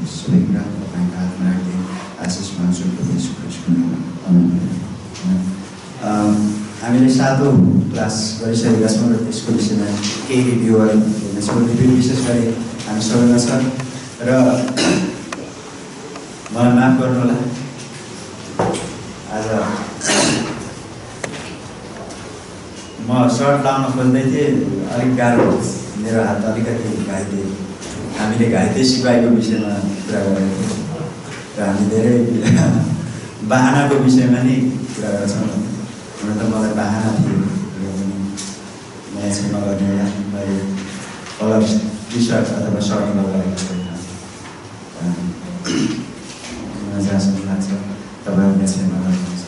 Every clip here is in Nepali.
सबै कुरा तपाईँको हातमा राख्दै आशिष माग्छु प्रभु येशू ख्रीष्टको नाममा। हामीले 7औं क्लास गरिसकेका छौँ र त्यसको विषयमा केही रिभ्यूहरू हेर्नेछौँ। रिभ्यू विशेष गरी हामी सबैमा छ र मलाई माफ गर्नुहोला, आज म सर्ट लाउन खोज्दै थिएँ, अलिक गाह्रो मेरो हात अलिकति घाइते। हामीले घाइते सिपाहीको विषयमा कुरा गरेको थियौँ र हामी धेरै बाहनाको विषयमा नै कुरा गर्छौँ। हुन त मलाई बाहना थियो र पनि नयाँ क्षमा गर्ने होला, मैले कलर टी सर्ट अथवा सर्ट लगाएको छैन। जहाँसम्म लाग्छ तपाईँहरूले क्षमा गर्नुहुन्छ।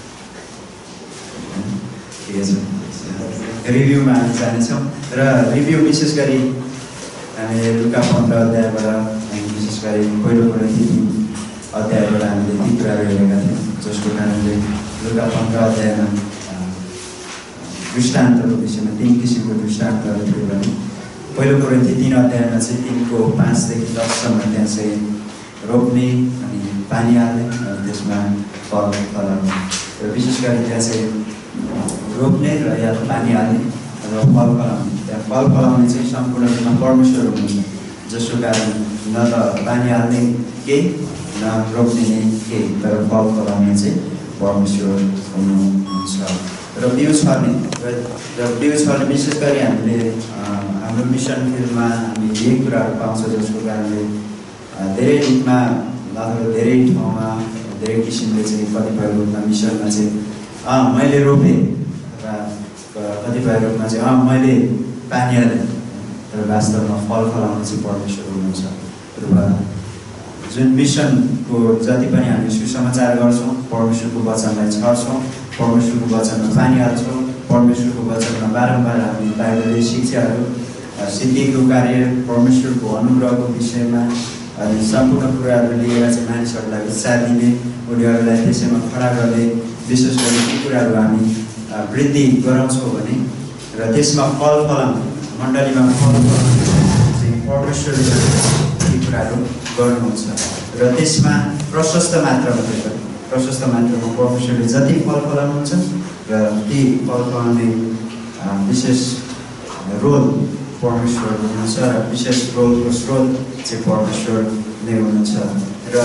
ठिकै छ, रिभ्यूमा हामी जानेछौँ र रिभ्यू विशेष गरी हामीले लुका 15 अध्यायबाट हामी विशेष गरी पहिलो कोरिन्थी 3 अध्यायबाट हामीले ती कुराहरू हेरेका थियौँ, जसको कारणले लुका 15 अध्यायमा दृष्टान्तको विषयमा 3 किसिमको दृष्टान्तहरू थियो भने पहिलो कोरिन्थी 3 अध्यायमा चाहिँ 3को 5 देखि 10 सम्म त्यहाँ चाहिँ रोप्ने अनि पानी हाल्ने अनि त्यसमा फल फलाउने र विशेष गरी त्यहाँ चाहिँ रोप्ने र या त पानी हाल्ने र फल फलाउने। त्यहाँ फल फलाउने चाहिँ सम्पूर्ण रूपमा परमेश्वर हुनुहुन्छ, जसको कारण न त पानी हाल्ने केही न रोप्ने नै केही, तर फल फलाउने चाहिँ परमेश्वर हुनुहुन्छ। र बिउ छर्ने विशेष गरी हामीले हाम्रो मिसन फिल्डमा हामी यही कुराहरू पाउँछौँ, जसको कारणले धेरै रूपमा अथवा धेरै ठाउँमा धेरै किसिमले चाहिँ कतिपय रूपमा मिसनमा चाहिँ मैले रोपेँ अथवा कतिपय रूपमा चाहिँ मैले पानी हालेँ, तर वास्तवमा फल फलाउने चाहिँ परमेश्वर हुनुहुन्छ। र जुन मिसनको जति पनि हामी सुसमाचार गर्छौँ, परमेश्वरको वचनलाई छर्छौँ, परमेश्वरको वचनमा पानी हाल्छौँ, परमेश्वरको वचनमा बारम्बार हामी बाइबलीय शिक्षाहरू, सिद्धिको कार्य, परमेश्वरको अनुग्रहको विषयमा अनि सम्पूर्ण कुराहरू लिएर चाहिँ मानिसहरूलाई उत्साह दिने, उनीहरूलाई त्यसैमा खडा गर्ने, विशेष गरी ती कुराहरू हामी वृद्धि गराउँछौँ भने र त्यसमा फल फलाउने, मण्डलीमा फल फलाउने चाहिँ परमेश्वरले ती कुराहरू गर्नुहुन्छ। र त्यसमा प्रशस्त मात्रामा परमेश्वरले जति फल फलाउनुहुन्छ र ती फल फलाउने विशेष रोल परमेश्वर हुनुहुन्छ र विशेष रोलको स्रोत चाहिँ परमेश्वर नै हुनुहुन्छ। र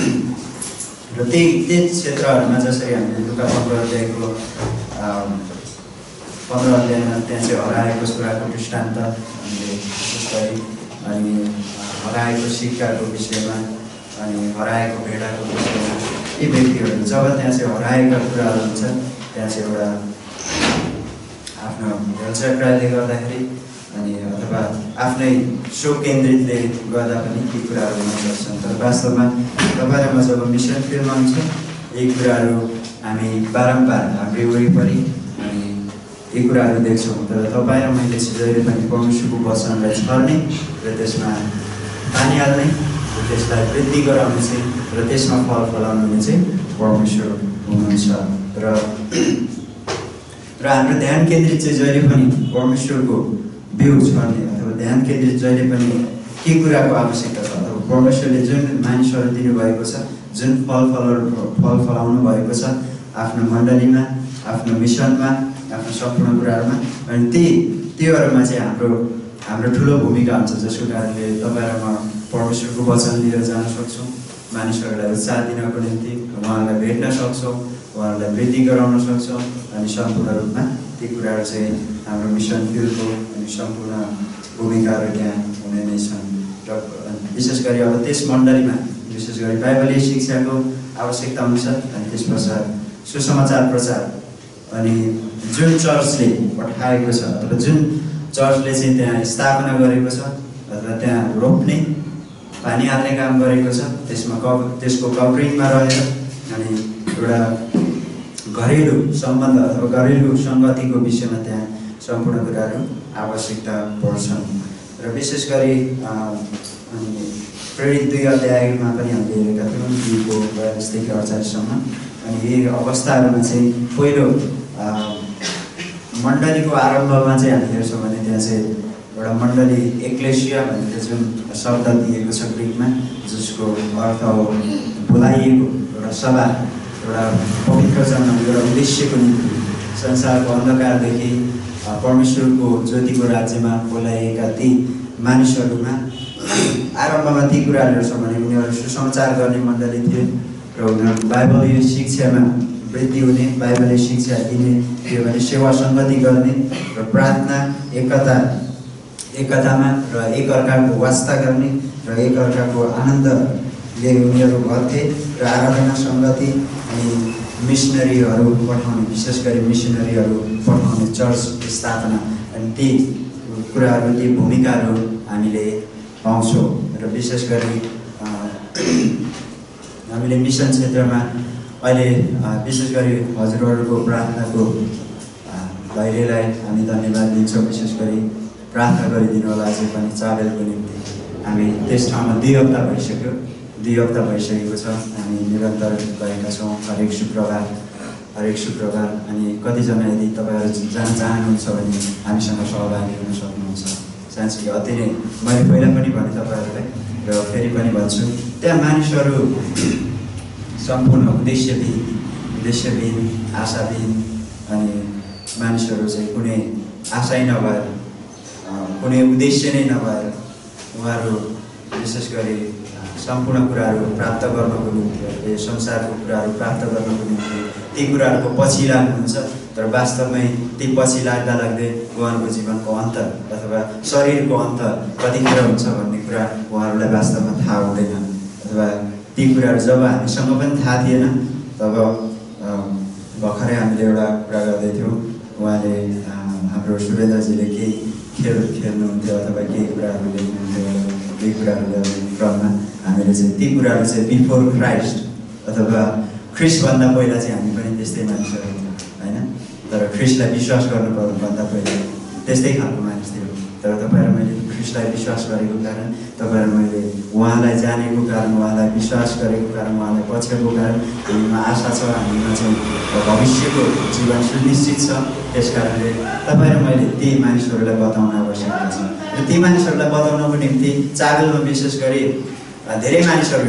त्यही क्षेत्रहरूमा जसरी हामीले लुका 15 अध्यायमा त्यहाँ चाहिँ हराएको छोराको दृष्टान्त हामीले विशेष गरी अनि हराएको सिक्काको विषयमा अनि हराएको भेडाको विषयमा यी व्यक्तिहरू जब त्यहाँ चाहिँ हराएका कुराहरू हुन्छ, त्यहाँ चाहिँ एउटा आफ्नो हेलचक्राले गर्दाखेरि अनि अथवा आफ्नै सो केन्द्रितले गर्दा पनि ती कुराहरू हुन सक्छन्। तर वास्तवमा तपाईँ र म जब मिसन फिल्डमा हुन्छ, यी कुराहरू हामी बारम्बार हाम्रो वरिपरि अनि यी कुराहरू देख्छौँ। तर तपाईँ र मैले चाहिँ जहिले पनि परमेश्वरको वचनलाई छर्ने र त्यसमा पानी हाल्ने र त्यसलाई वृद्धि गराउने चाहिँ र त्यसमा फल फलाउने चाहिँ परमेश्वर हुनुहुन्छ। र हाम्रो ध्यान केन्द्रित चाहिँ जहिले पनि परमेश्वरको बिउ छर्ने अथवा ध्यान केन्द्रित जहिले पनि के कुराको आवश्यकता छ अथवा परमेश्वरले जुन मानिसहरू दिनुभएको छ, जुन फल फलाउनु भएको छ आफ्नो मण्डलीमा, आफ्नो मिसनमा, आफ्नो सम्पूर्ण कुराहरूमा, अनि त्योहरूमा चाहिँ हाम्रो ठुलो भूमिका हुन्छ, जसको कारणले तपाईँ र म परमेश्वरको वचन लिएर जान सक्छौँ, मानिसहरूलाई उत्साह दिनको निम्ति उहाँहरूलाई भेट्न सक्छौँ, उहाँहरूलाई वृद्धि गराउन सक्छौँ अनि सम्पूर्ण रूपमा ती कुराहरू चाहिँ हाम्रो मिसन फिल्डको अनि सम्पूर्ण भूमिकाहरू त्यहाँ हुने नै छन्। र विशेष गरी अब त्यस मण्डलीमा विशेष गरी बाइबलीय शिक्षाको आवश्यकता हुन्छ अनि त्यस पश्चात सुसमाचार प्रचार अनि जुन चर्चले पठाएको छ अथवा जुन चर्चले चाहिँ त्यहाँ स्थापना गरेको छ अथवा त्यहाँ रोप्ने पानी हाल्ने काम गरेको छ, त्यसको कभरिङमा रहेर अनि एउटा घरेलु सम्बन्ध अथवा घरेलु सङ्गतिको विषयमा त्यहाँ सम्पूर्ण कुराहरू आवश्यकता पर्छन्। र विशेष गरी प्रेरित 2 अध्यायमा पनि हामीले हेरेका थियौँ 2को 42 देखि 48 सम्म। अनि यी अवस्थाहरूमा चाहिँ पहिलो मण्डलीको आरम्भमा चाहिँ हामी हेर्छौँ भने त्यहाँ चाहिँ एउटा मण्डली एक्लेसिया भनेर जुन शब्द दिएको छ ग्रिकमा, जसको अर्थ हो बोलाइएको एउटा सभा, एउटा पवित्र जन्म, एउटा उद्देश्यको निम्ति संसारको अन्धकारदेखि परमेश्वरको ज्योतिको राज्यमा बोलाइएका ती मानिसहरूमा आरम्भमा ती कुराहरू छ भने उनीहरू सुसमाचार गर्ने मण्डली थिए र उनीहरू बाइबलीय शिक्षामा वृद्धि हुने, बाइबलीय शिक्षा दिने थियो भने सेवा सङ्गति गर्ने र प्रार्थना एकतामा र एकअर्काको वास्ता गर्ने र एकअर्काको आनन्दले उनीहरू गर्थे र आराधना सङ्गति अनि मिसनरीहरू पठाउने, विशेष गरी मिसनरीहरू पठाउने, चर्च स्थापना अनि ती कुराहरू, ती भूमिकाहरू हामीले पाउँछौँ र विशेष गरी हामीले मिसन क्षेत्रमा अहिले विशेष गरी हजुरहरूको प्रार्थनाको धैर्यलाई हामी धन्यवाद दिन्छौँ। विशेष गरी प्रार्थना गरिदिनु होला अझै पनि चाबेलको निम्ति। हामी त्यस ठाउँमा 2 हप्ता भइसक्यो, 2 हप्ता भइसकेको छ। हामी निरन्तर गएका छौँ हरेक शुक्रबार। अनि कतिजना यदि तपाईँहरू जान चाहनुहुन्छ भने हामीसँग सहभागी हुन सक्नुहुन्छ। साँच्चै अति नै मैले पहिला पनि भने तपाईँहरूलाई र फेरि पनि भन्छु, त्यहाँ मानिसहरू सम्पूर्ण उद्देश्यविहीन, आशाविहीन अनि मानिसहरू चाहिँ कुनै आशै नभएर, कुनै उद्देश्य नै नभएर उहाँहरू विशेष गरी सम्पूर्ण कुराहरू प्राप्त गर्नको निम्ति, संसारको कुराहरू प्राप्त गर्नको निम्ति ती कुराहरूको पछि लाग्नुहुन्छ। तर वास्तवमै ती पछि लाग्दै उहाँहरूको जीवनको अन्त अथवा शरीरको अन्त कतिखेर हुन्छ भन्ने कुरा उहाँहरूलाई वास्तवमा थाहा हुँदैन। अथवा ती कुराहरू जब हामीसँग पनि थाहा थिएन तब भर्खरै हामीले एउटा कुरा गर्दै थियौँ। उहाँले हाम्रो सुरेन्द्रजीले केही खेल खेल्नुहुन्थ्यो अथवा केही कुराहरू लेख्नुहुन्थ्यो, केही कुराहरू गर्ने क्रममा हामीले चाहिँ ती कुराहरू चाहिँ बिफोर क्राइस्ट अथवा ख्रिस्टभन्दा पहिला चाहिँ हामी पनि त्यस्तै मानिसहरू थियौँ होइन। तर ख्रिस्टलाई विश्वास गर्नुभन्दा पहिला त्यस्तै खालको मानिस थियो। तर तपाईँहरू मैले ख्रिस्टलाई विश्वास गरेको कारण, तपाईँहरू मैले उहाँलाई जानेको कारण, उहाँलाई विश्वास गरेको कारण, उहाँलाई पछ्याएको कारण हामीमा आशा छ, हामीमा चाहिँ भविष्यको जीवन सुनिश्चित छ। त्यस कारणले तपाईँहरू मैले ती मानिसहरूलाई बताउन आवश्यकता छ। र ती मानिसहरूलाई बताउनको निम्ति चाबेलमा विशेष गरी धेरै मानिसहरू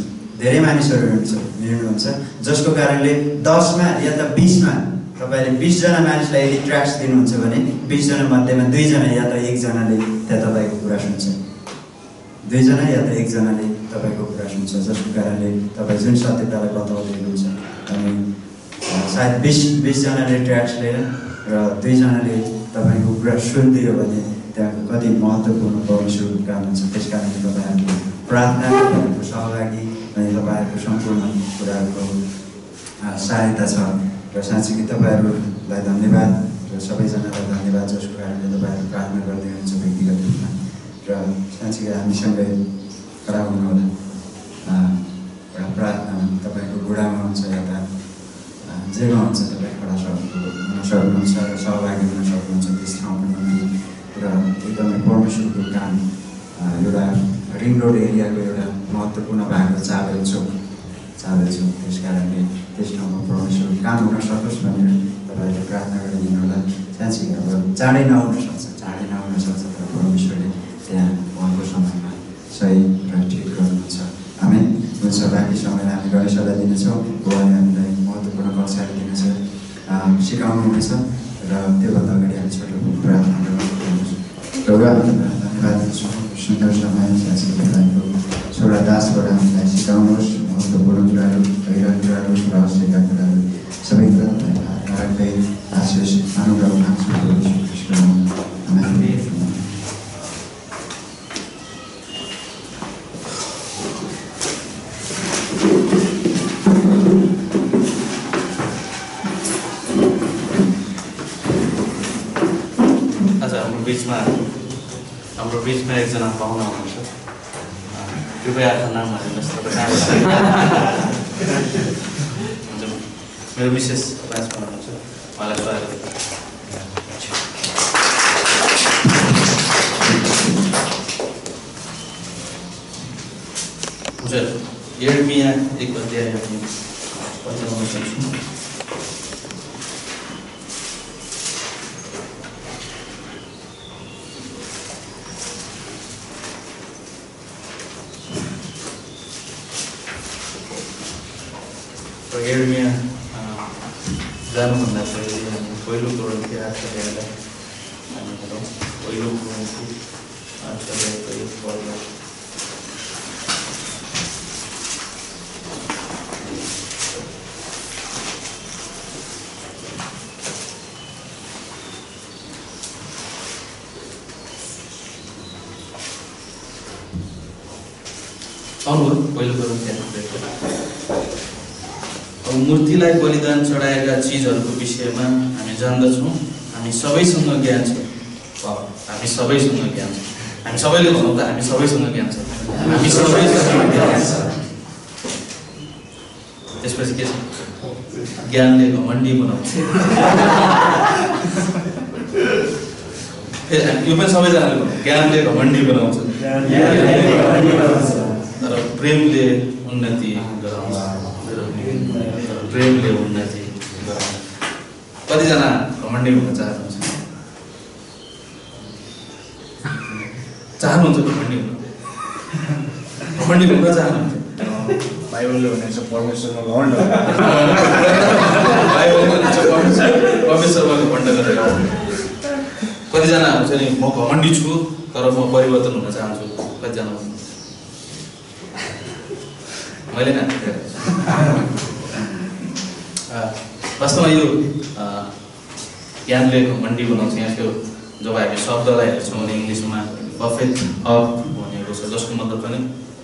हिँड्नुहुन्छ जसको कारणले 10मा या त 20मा तपाईँले 20 जना मानिसलाई यदि ट्र्याक्स दिनुहुन्छ भने 20 जना मध्येमा 2 जना या त 1 जनाले त्यहाँ तपाईँको कुरा सुन्छ, 2 जना या त 1 जनाले तपाईँको कुरा सुन्छ, जसको कारणले तपाईँ जुन सत्यतालाई बताउँदै हुनुहुन्छ। अनि सायद 20 जनाले ट्र्याक्स लिएर र 2 जनाले तपाईँको कुरा सुनिदियो भने त्यहाँको कति महत्त्वपूर्ण परमेश्वरको काम हुन्छ। त्यस कारणले तपाईँहरूको प्रार्थना, तपाईँहरूको सहभागी अनि तपाईँहरूको सम्पूर्ण कुराहरूको सहायता छ। र साँच्चै तपाईँहरूलाई धन्यवाद र सबैजनालाई धन्यवाद जसको कारणले तपाईँहरू प्रार्थना गर्दै हुनुहुन्छ व्यक्तिगत रूपमा। र साँच्चै हामीसँगै खडा हुनुहोला एउटा प्रार्थनामा। तपाईँको बुढामा हुन्छ या त जेमा हुन्छ तपाईँ खडा हुन सक्नुहुन्छ र सहभागी हुन सक्नुहुन्छ त्यस ठाउँको निम्ति। र एकदमै परमेश्वरको काम एउटा रिङ रोड एरियाको एउटा महत्त्वपूर्ण भाग हो चाबेल चौक। त्यस कारणले त्यस ठाउँमा परमेश्वरको काम हुन सकोस् भनेर तपाईँहरूले प्रार्थना गरिदिनु होला। साँच्चै अब चाँडै नहुन सक्छ तर परमेश्वरले त्यहाँ उहाँको समयमा सही र ठिक गर्नुहुन्छ। हामी हुन्छ बाँकी समयलाई हामी गणेशलाई दिनेछौँ। उहाँले हामीलाई महत्त्वपूर्ण कक्षाहरू दिनेछ, सिकाउनुहुनेछ र त्योभन्दा अगाडि हामी छोटो प्रार्थना धन्यवाद दिन्छौँ। सुन्दर समय साँच्चै तपाईँको छोरा दासबाट हामीलाई सिकाउनुहोस् महत्त्वपूर्ण कुराहरू, गहिरा कुराहरू, रहस्यका कुराहरू सबै कुरा तपाईँलाई राख्दै आशिष अनुग्रह माग्छु। हाम्रो बिचमा एकजना पाहुना हुनुहुन्छ, कृपया आफ्नो नाम हाल्नुहोस्। मेरो विशेष क्लासमा हुनुहुन्छ, उहाँलाई स्वागत। हजुर यिर्मिया 1 अध्याय हामी पढ्न सक्छौँ। र यर्मिया जानुभन्दा पहिले हामी पहिलो कोरिन्थी 8 अध्यायलाई हामी हेरौँ। पहिलो कोरिन्थी 8 अध्यायको 1 पदलाई पहिलो कोरिन्थी 8 अब मूर्तिलाई बलिदान चढाएका चिजहरूको विषयमा हामी जान्दछौँ, हामी सबैसँग ज्ञान छ। हामी सबैसँग ज्ञान छ। हामी सबैले भनौँ त हामी सबैसँग ज्ञान छ। हामी सबैसँग ज्ञान छ। त्यसपछि के छ? ज्ञानले घमण्डी बनाउँछ। यो पनि सबैजनाले भनौँ, ज्ञानले घमण्डी बनाउँछ तर प्रेमले उन्नति गराउँछ। प्रेमले उन्नति गराउँछ। कतिजना घमण्डी हुन चाहनुहुन्छ? घमण्डी हुन? घमण्डी हुन चाहनुहुन्छ? बाइबलले भनेको छ परमेश्वरमा घमण्ड। बाइबलले भनेको छ परमेश्वरमा घमण्ड गरेर। कतिजना हुन्छ नि म घमण्डी छु तर म परिवर्तन हुन चाहन्छु? कतिजना भन्नु? मैले न वास्तवमा यो ज्ञानले घमण्डी बनाउँछ। यहाँ त्यो जब हामी शब्दलाई हेर्छौँ भने इङ्ग्लिसमा बफेट अफ भनेको छ, जसको मतलब पनि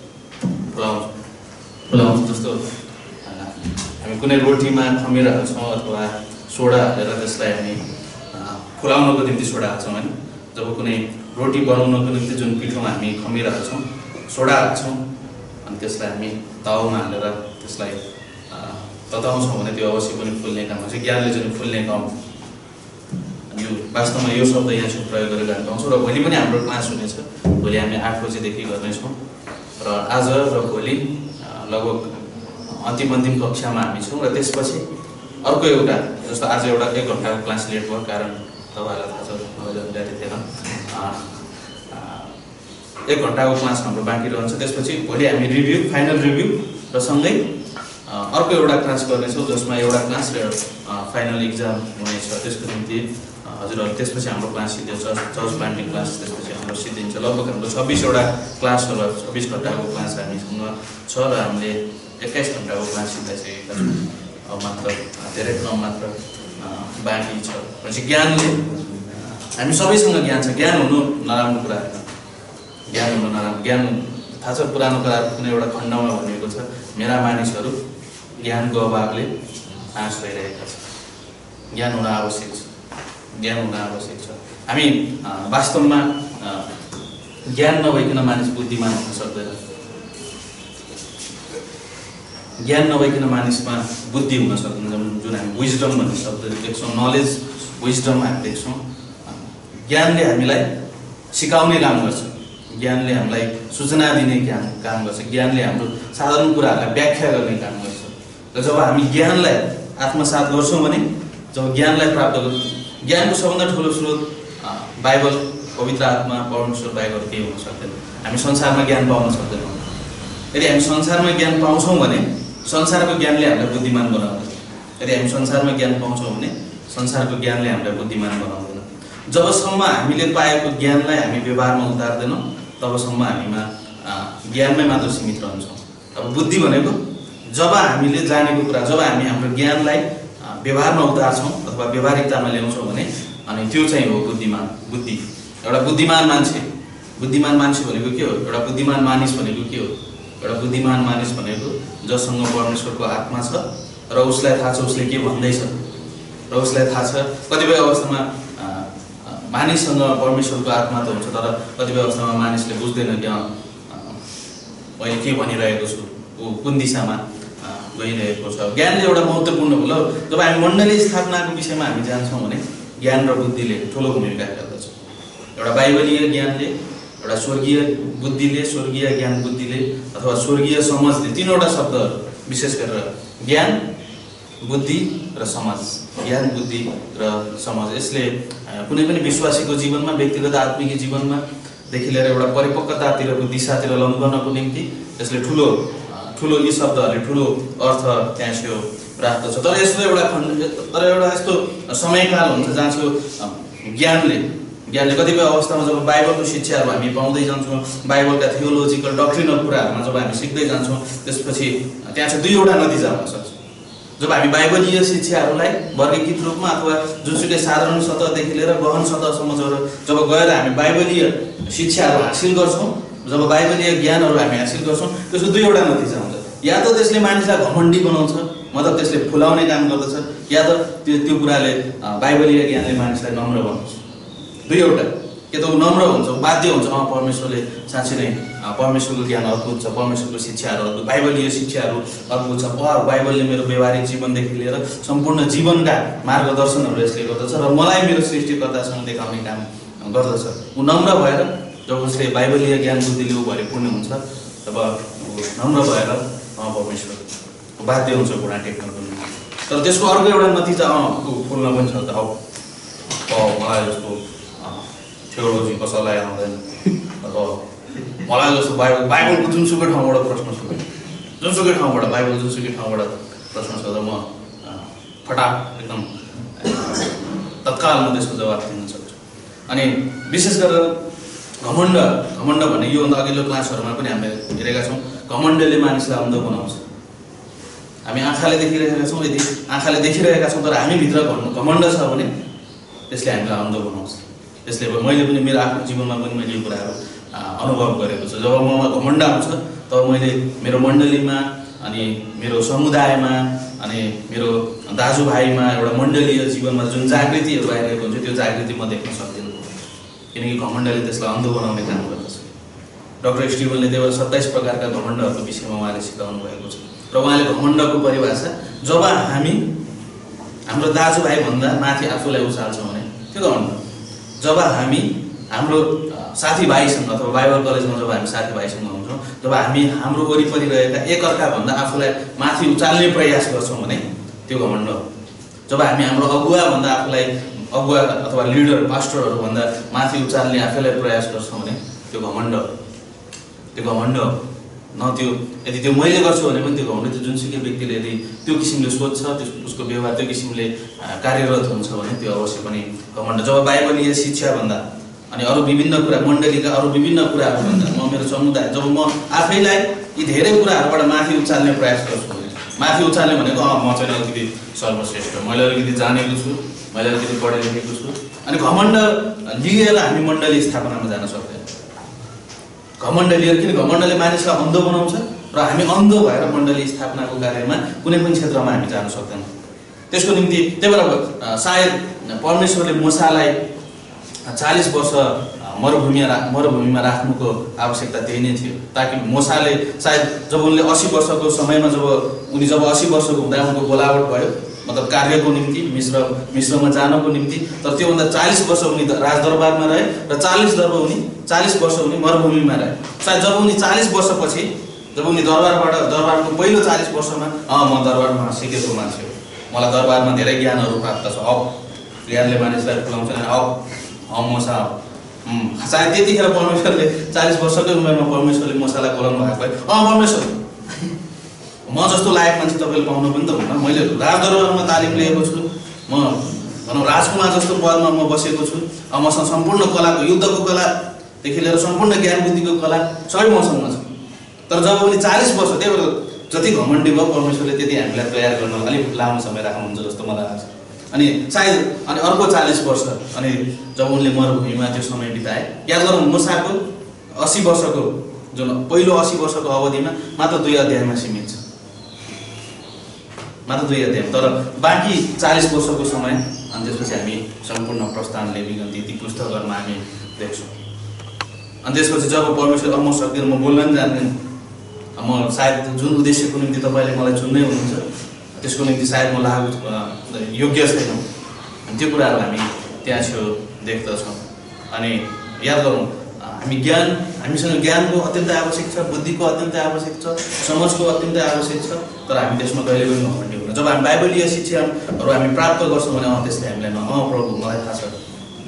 फुलाउँछ। जस्तो हामी कुनै रोटीमा खमेर हाल्छौँ अथवा सोडा हालेर त्यसलाई हामी फुलाउनको निम्ति सोडा हाल्छौँ होइन। जब कुनै रोटी बनाउनको निम्ति जुन पिठोमा हामी खमेर हाल्छौँ, सोडा हाल्छौँ अनि त्यसलाई हामी ताउमा हालेर त्यसलाई तताउँछौँ भने त्यो अवश्य पनि फुल्ने काम हुन्छ। ज्ञानले चाहिँ फुल्ने काम। यो वास्तवमा यो शब्द यहाँ चाहिँ प्रयोग गरेर हामी पाउँछौँ। र भोलि पनि हाम्रो क्लास हुनेछ। भोलि हामी 8 बजेदेखि गर्नेछौँ र आज र भोलि लगभग अन्तिम कक्षामा हामी छौँ। र त्यसपछि अर्को एउटा, जस्तो आज एउटा 1 घन्टाको क्लास लेट भयो, कारण तपाईँहरूलाई थाहा छ मैले ल्याएको थिएन। 1 घन्टाको क्लास हाम्रो बाँकी रहन्छ। त्यसपछि भोलि हामी रिभ्यू, फाइनल रिभ्यू र सँगै अर्को एउटा क्लास गर्नेछौँ जसमा एउटा क्लास र फाइनल इक्जाम हुनेछ। त्यसको निम्ति हजुरहरू त्यसपछि हाम्रो क्लास सिद्धिन्छ, चर्च प्लान्टिङ क्लास त्यसपछि हाम्रो सिद्धिन्छ। लगभग हाम्रो 26वटा क्लासहरू, 26 घन्टाको क्लास हामीसँग छ र हामीले 21 घन्टाको क्लास सिद्धाइसकेका छौँ। अब मात्र धेरै कम मात्र बाँकी छ। भनेपछि ज्ञानले, हामी सबैसँग ज्ञान छ। ज्ञान हुनु नराम्रो कुरा होइन। ज्ञान हुनु नराम्रो, ज्ञान थाहा छ पुरानो करारको कुनै एउटा खण्डमा भनिएको छ, मेरा मानिसहरू ज्ञानको अभावले हाँस भइरहेका छन्। ज्ञान हुन आवश्यक छ। ज्ञान हुन आवश्यक छ। हामी वास्तवमा ज्ञान नभइकन मानिस बुद्धिमान हुन सक्दैन। ज्ञान नभइकन मानिसमा बुद्धि हुन सक्दैन। जुन हामी विजडम भन्ने शब्द देख्छौँ, नलेज, विजडम हामी देख्छौँ। ज्ञानले हामीलाई सिकाउने काम गर्छ। ज्ञानले हामीलाई सूचना दिने काम गर्छ। ज्ञानले हाम्रो साधारण कुराहरूलाई व्याख्या गर्ने काम गर्छ। र जब हामी ज्ञानलाई आत्मसात गर्छौँ भने, जब ज्ञानलाई प्राप्त गर्छौँ, ज्ञानको सबभन्दा ठुलो स्रोत बाइबल, पवित्र आत्मा, परमेश्वर बाहेक अरू केही हुन सक्दैन। हामी संसारमा ज्ञान पाउन सक्दैनौँ। यदि हामी संसारमा ज्ञान पाउँछौँ भने संसारको ज्ञानले हामीलाई बुद्धिमान बनाउँदैन। यदि हामी संसारमा ज्ञान पाउँछौँ भने संसारको ज्ञानले हामीलाई बुद्धिमान बनाउँदैन। जबसम्म हामीले पाएको ज्ञानलाई हामी व्यवहारमा उतार्दैनौँ तबसम्म हामीमा ज्ञानमै मात्र सीमित रहन्छौँ। अब बुद्धि भनेको जब हामीले जानेको कुरा, जब हामी हाम्रो ज्ञानलाई व्यवहारमा उतार्छौँ अथवा व्यवहारिकतामा ल्याउँछौँ भने अनि त्यो चाहिँ हो बुद्धिमान। बुद्धि एउटा बुद्धिमान मान्छे भनेको के हो? एउटा बुद्धिमान मानिस भनेको के हो? एउटा बुद्धिमान मानिस भनेको जससँग परमेश्वरको आत्मा छ र उसलाई थाहा छ उसले के भन्दैछ र उसलाई थाहा छ। कतिपय अवस्थामा मानिससँग परमेश्वरको आत्मा त हुन्छ तर कतिपय अवस्थामा मानिसले बुझ्दैन कि मैले के भनिरहेको छु, ऊ कुन दिशामा गइरहेको छ। ज्ञानले एउटा महत्त्वपूर्ण हो। जब हामी मण्डली स्थापनाको विषयमा हामी जान्छौँ भने ज्ञान र बुद्धिले ठुलो भूमिका खेल्दछ। एउटा बाइबलीय ज्ञानले, एउटा स्वर्गीय बुद्धिले, स्वर्गीय ज्ञान बुद्धिले अथवा स्वर्गीय समझले, तीनवटा शब्दहरू विशेष गरेर ज्ञान, बुद्धि र समाज। ज्ञान, बुद्धि र समाज, यसले कुनै पनि विश्वासीको जीवनमा, व्यक्तिगत आत्मिक जीवनमा देखि लिएर एउटा परिपक्वतातिरको दिशातिर लम्बनको निम्ति यसले ठुलो ठुलो यी शब्दहरूले ठुलो अर्थ त्यहाँ छेउ राख्दछ। तर यस्तो एउटा यस्तो समयकाल हुन्छ जहाँ छेउ ज्ञानले कतिपय अवस्थामा जब बाइबलको शिक्षाहरू हामी पाउँदै जान्छौँ, बाइबलका थियोलोजिकल डक्ट्रिनल कुराहरूमा जब हामी सिक्दै जान्छौँ, त्यसपछि त्यहाँ चाहिँ दुईवटा नतिजा हुन सक्छ। जब हामी बाइबलीय शिक्षाहरूलाई वर्गीकृत रूपमा अथवा जुनसुकै साधारण सतहदेखि लिएर गहन सतहसम्म जब गएर हामी बाइबलीय शिक्षाहरू हासिल गर्छौँ, जब बाइबलीय ज्ञानहरू हामी हासिल गर्छौँ, त्यसको दुईवटा नतिजा हुन्छ। या त त्यसले मानिसलाई घमण्डी बनाउँछ, मतलब त्यसले फुलाउने काम गर्दछ, या त त्यो कुराले बाइबलीय ज्ञानले मानिसलाई नम्र बनाउँछ। दुईवटा, कि त ऊ नम्र हुन्छ, ऊ बाध्य हुन्छ, परमेश्वरले साँच्चै नै परमेश्वरको ज्ञान अद्भुत छ, परमेश्वरको शिक्षाहरू अद्भुत, बाइबलीय शिक्षाहरू अद्भुत छ, बाइबलले मेरो व्यवहारिक जीवनदेखि लिएर सम्पूर्ण जीवनका मार्गदर्शनहरू यसले गर्दछ र मलाई मेरो सृष्टिकर्तासँग देखाउने काम गर्दछ। ऊ नम्र भएर जब उसले बाइबलीय ज्ञान बुद्धिले ऊ भरिपूर्ण हुन्छ, तब ऊ नम्र भएर परमेश्वर बाध्य हुन्छ घुँडा टेक्न पनि। तर त्यसको अर्को एउटा नतिजा ऊ फुल्न पनि सक्छ। मलाई जस्तो थियोलोजी कसैलाई आउँदैन, अब मलाई जस्तो बाइबलको जुनसुकै ठाउँबाट प्रश्न सोध्यो, जुनसुकै ठाउँबाट बाइबल जुनसुकै ठाउँबाट प्रश्न सोध्दा म फटाक एकदम तत्काल म त्यसको जवाब दिन सक्छु। अनि विशेष गरेर घमण्ड भन्ने योभन्दा अघिल्लो क्लासहरूमा पनि हामीले हेरेका छौँ, घमण्डले मानिसलाई अन्ध बनाउँछ। हामी आँखाले देखिरहेका छौँ, यदि आँखाले देखिरहेका छौँ तर हामीभित्र घमण्ड छ भने त्यसले हामीलाई अन्ध बनाउँछ। त्यसले मैले पनि मेरो आफ्नो जीवनमा पनि मैले यो कुराहरू अनुभव गरेको छु। जब ममा घमण्ड आउँछ तब मैले मेरो मण्डलीमा अनि मेरो समुदायमा अनि मेरो दाजुभाइमा एउटा मण्डलीय जीवनमा जुन जागृतिहरू आइरहेको हुन्छ त्यो जागृति म देख्न सक्दिनँ, किनकि घमण्डले त्यसलाई अन्ध बनाउने काम गर्दछ। डाक्टर स्टिभनले त्यही भएर 27 प्रकारका घमण्डहरूको विषयमा उहाँले सिकाउनु भएको छ र उहाँले घमण्डको परिभाषा जब हामी हाम्रो दाजुभाइभन्दा माथि आफूलाई उचाल्छौँ भने त्यो घमण्ड। जब हामी हाम्रो साथीभाइसँग अथवा बाइबल कलेजमा जब हामी साथीभाइसँग हुन्छौँ, जब हामी हाम्रो वरिपरि रहेका एकअर्काभन्दा आफूलाई माथि उचाल्ने प्रयास गर्छौँ भने त्यो घमण्ड हो। जब हामी हाम्रो अगुवाभन्दा आफूलाई अगुवा अथवा लिडर पास्टरहरूभन्दा माथि उचाल्ने आफैलाई प्रयास गर्छौँ भने त्यो घमण्ड हो। त्यो घमण्ड हो न, त्यो यदि त्यो मैले गर्छु भने पनि त्यो घमण्ड। त्यो जुनसुकै व्यक्तिले यदि त्यो किसिमले सोध्छ, उसको व्यवहार त्यो किसिमले कार्यरत हुन्छ भने त्यो अवश्य पनि घमण्ड। जब बाइबलीय शिक्षाभन्दा अनि अरू विभिन्न कुरा, मण्डलीका अरू विभिन्न कुराहरूभन्दा म मेरो समुदाय, जब म आफैलाई यी धेरै कुराहरूबाट माथि उचाल्ने प्रयास गर्छु भने, माथि उचाल्ने भनेको म चाहिँ अलिकति सर्वश्रेष्ठ, मैले अलिकति जानेको छु, मैले अलिकति पढे लेखेको छु। अनि घमण्ड लिएर हामी मण्डली स्थापनामा जान सक्दैन। घमण्ड लिएर, किन घमण्डले मानिसलाई अन्ध बनाउँछ र हामी अन्ध भएर मण्डली स्थापनाको कार्यमा कुनै पनि क्षेत्रमा हामी जान सक्दैनौँ। त्यसको निम्ति त्यही भएर सायद परमेश्वरले मूसालाई 40 वर्ष मरुभूमिमा राख्नुको आवश्यकता त्यही नै थियो, ताकि मूसाले सायद जब उनले 80 वर्षको समयमा जब 80 वर्षको हुँदा उनको बोलावट भयो, मतलब कार्यको निम्ति मिश्रमा जानको निम्ति, तर त्योभन्दा 40 वर्ष उनी राजदरबारमा रहे र 40 वर्ष उनी मरुभूमिमा रहे। सायद जब उनी 40 वर्षपछि, जब उनी दरबारको पहिलो 40 वर्षमा म दरबारमा सिकेको मान्छे हो, मलाई दरबारमा धेरै ज्ञानहरू प्राप्त छ, अब ज्ञानले मानिसलाई फुलाउँछ नि, अब मूसा सायद त्यतिखेर परमेश्वरले 40 वर्षकै उमेरमा परमेश्वरले मूसालाई बोलाउनु भएको भए परमेश्वर म जस्तो लायक मान्छे तपाईँले पाउनु पनि त हुन्न, मैले राजदरबारमा तालिम लिएको छु, म भनौँ राजकुमार जस्तो पदमा म बसेको छु, अब मसँग सम्पूर्ण कलाको, युद्धको कलादेखि लिएर सम्पूर्ण ज्ञान बुद्धिको कला सबै मसँग छ। तर जब उनी 40 वर्ष, त्यही भएर जति घमण्डी भयो परमेश्वरले त्यति हामीलाई तयार गर्न अलिक लामो समय राख्नुहुन्छ जस्तो मलाई लाग्छ। अनि सायद अर्को 40 वर्ष, अनि जब उनले मरुभूमिमा त्यो समय बिताए, याद गरौँ मूसाको 80 वर्षको जुन पहिलो 80 वर्षको अवधिमा मात्र 2 अध्यायमा सीमित छ, मात्र 2 अध्याय, तर बाँकी 40 वर्षको समय। अनि त्यसपछि हामी सम्पूर्ण प्रस्थान लेवीगन्ती ती पुस्तकहरूमा हामी देख्छौँ। अनि त्यसपछि जब परमेश्वर म सक्दिनँ, म बोल्न पनि जान्दिनँ, म सायद जुन उद्देश्यको निम्ति तपाईँले मलाई चुन्दै हुनुहुन्छ त्यसको निम्ति सायद म योग्य छैनौँ, त्यो कुराहरू हामी त्यहाँ छेउ देख्दछौँ। अनि याद गरौँ, हामीसँग ज्ञानको अत्यन्तै आवश्यक छ, बुद्धिको अत्यन्तै आवश्यक छ, समझको अत्यन्तै आवश्यक छ, तर हामी त्यसमा कहिले पनि घमण्डी हुँदैन। जब हामी बाइबलीय शिक्षाहरू हामी प्राप्त गर्छौँ भने त्यसले हामीलाई प्रभु मलाई थाहा छ,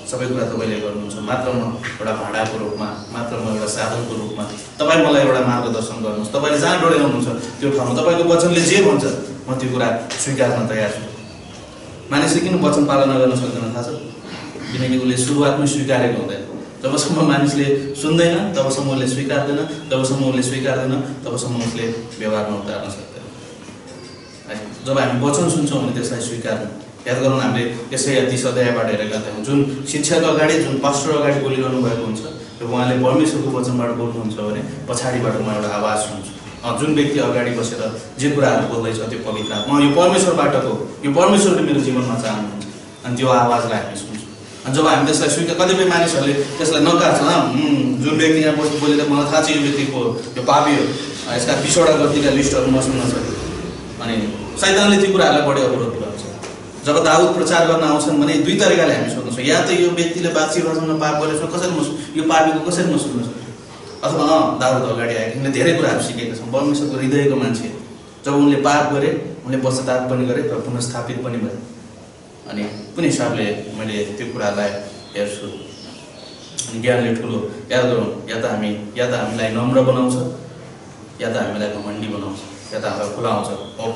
सबै कुरा तपाईँले गर्नुहुन्छ। मात्र म एउटा भाँडाको रूपमा, मात्र म एउटा साधनको रूपमा, तपाईँ मलाई एउटा मार्गदर्शन गर्नुहोस्। तपाईँले जहाँ डोर्याउनुहुन्छ त्यो ठाउँमा तपाईँको वचनले जे भन्छ म त्यो कुरा स्वीकार्न तयार छु। मानिसले किन वचन पालना गर्न सक्दैन थाहा छ? किनकि उसले सुरुवातमै स्वीकारेको हुँदैन। जबसम्म मानिसले सुन्दैन तबसम्म उसले स्वीकार्दैन, जबसम्म उसले स्वीकार्दैन तबसम्म उसले व्यवहारमा उतार्न सक्दैन है। जब हामी वचन सुन्छौँ भने त्यसलाई स्वीकार्नु। याद गरौँ, हामीले यसै 30 अध्यायबाट हेरेका थियौँ, जुन शिक्षक अगाडि, जुन पास्टर अगाडि बोलिरहनु भएको हुन्छ र उहाँले परमेश्वरको वचनबाट बोल्नुहुन्छ भने पछाडिबाट म एउटा आवाज सुन्छु। जुन व्यक्ति अगाडि बसेर जे कुराहरू बोल्दैछ त्यो पवित्र आत्मा, यो परमेश्वरबाटको, यो परमेश्वरले मेरो जीवनमा चाहनुहुन्छ, अनि त्यो आवाजलाई हामी सुन्छौँ। अनि जब हामी त्यसलाई स्वीकार, कतिपय मानिसहरूले त्यसलाई नकार्छ, जुन व्यक्ति यहाँ बसेर बोलेर मलाई थाहा छ यो व्यक्तिको यो पापी हो, यसका 20वटा गल्तीका लिस्टहरू म सुन्न सक्छु, अनि शैतानले ती कुराहरूलाई बढी अवरोध गर्छ। जब दाउद प्रचार गर्न आउँछन् भने दुई तरिकाले हामी सोध्छौँ, या त यो व्यक्तिले बाछीसँग पाप गरेछ, कसरी म यो पापीको कसरी म सुन्न सक्छु, अथवा दाउद अगाडि आएको उनले धेरै कुराहरू सिकेका छन्, परमेश्वरको हृदयको मान्छे। जब उनले पाप गरे, उनले पश्चाताप पनि गरे र पुनर्स्थापित पनि भए। अनि कुन हिसाबले मैले त्यो कुरालाई हेर्छु। अनि ज्ञानले ठुलो, याद गरौँ, या त हामीलाई नम्र बनाउँछ, या त हामीलाई घमण्डी बनाउँछ, या त हामीलाई खुलाउँछ।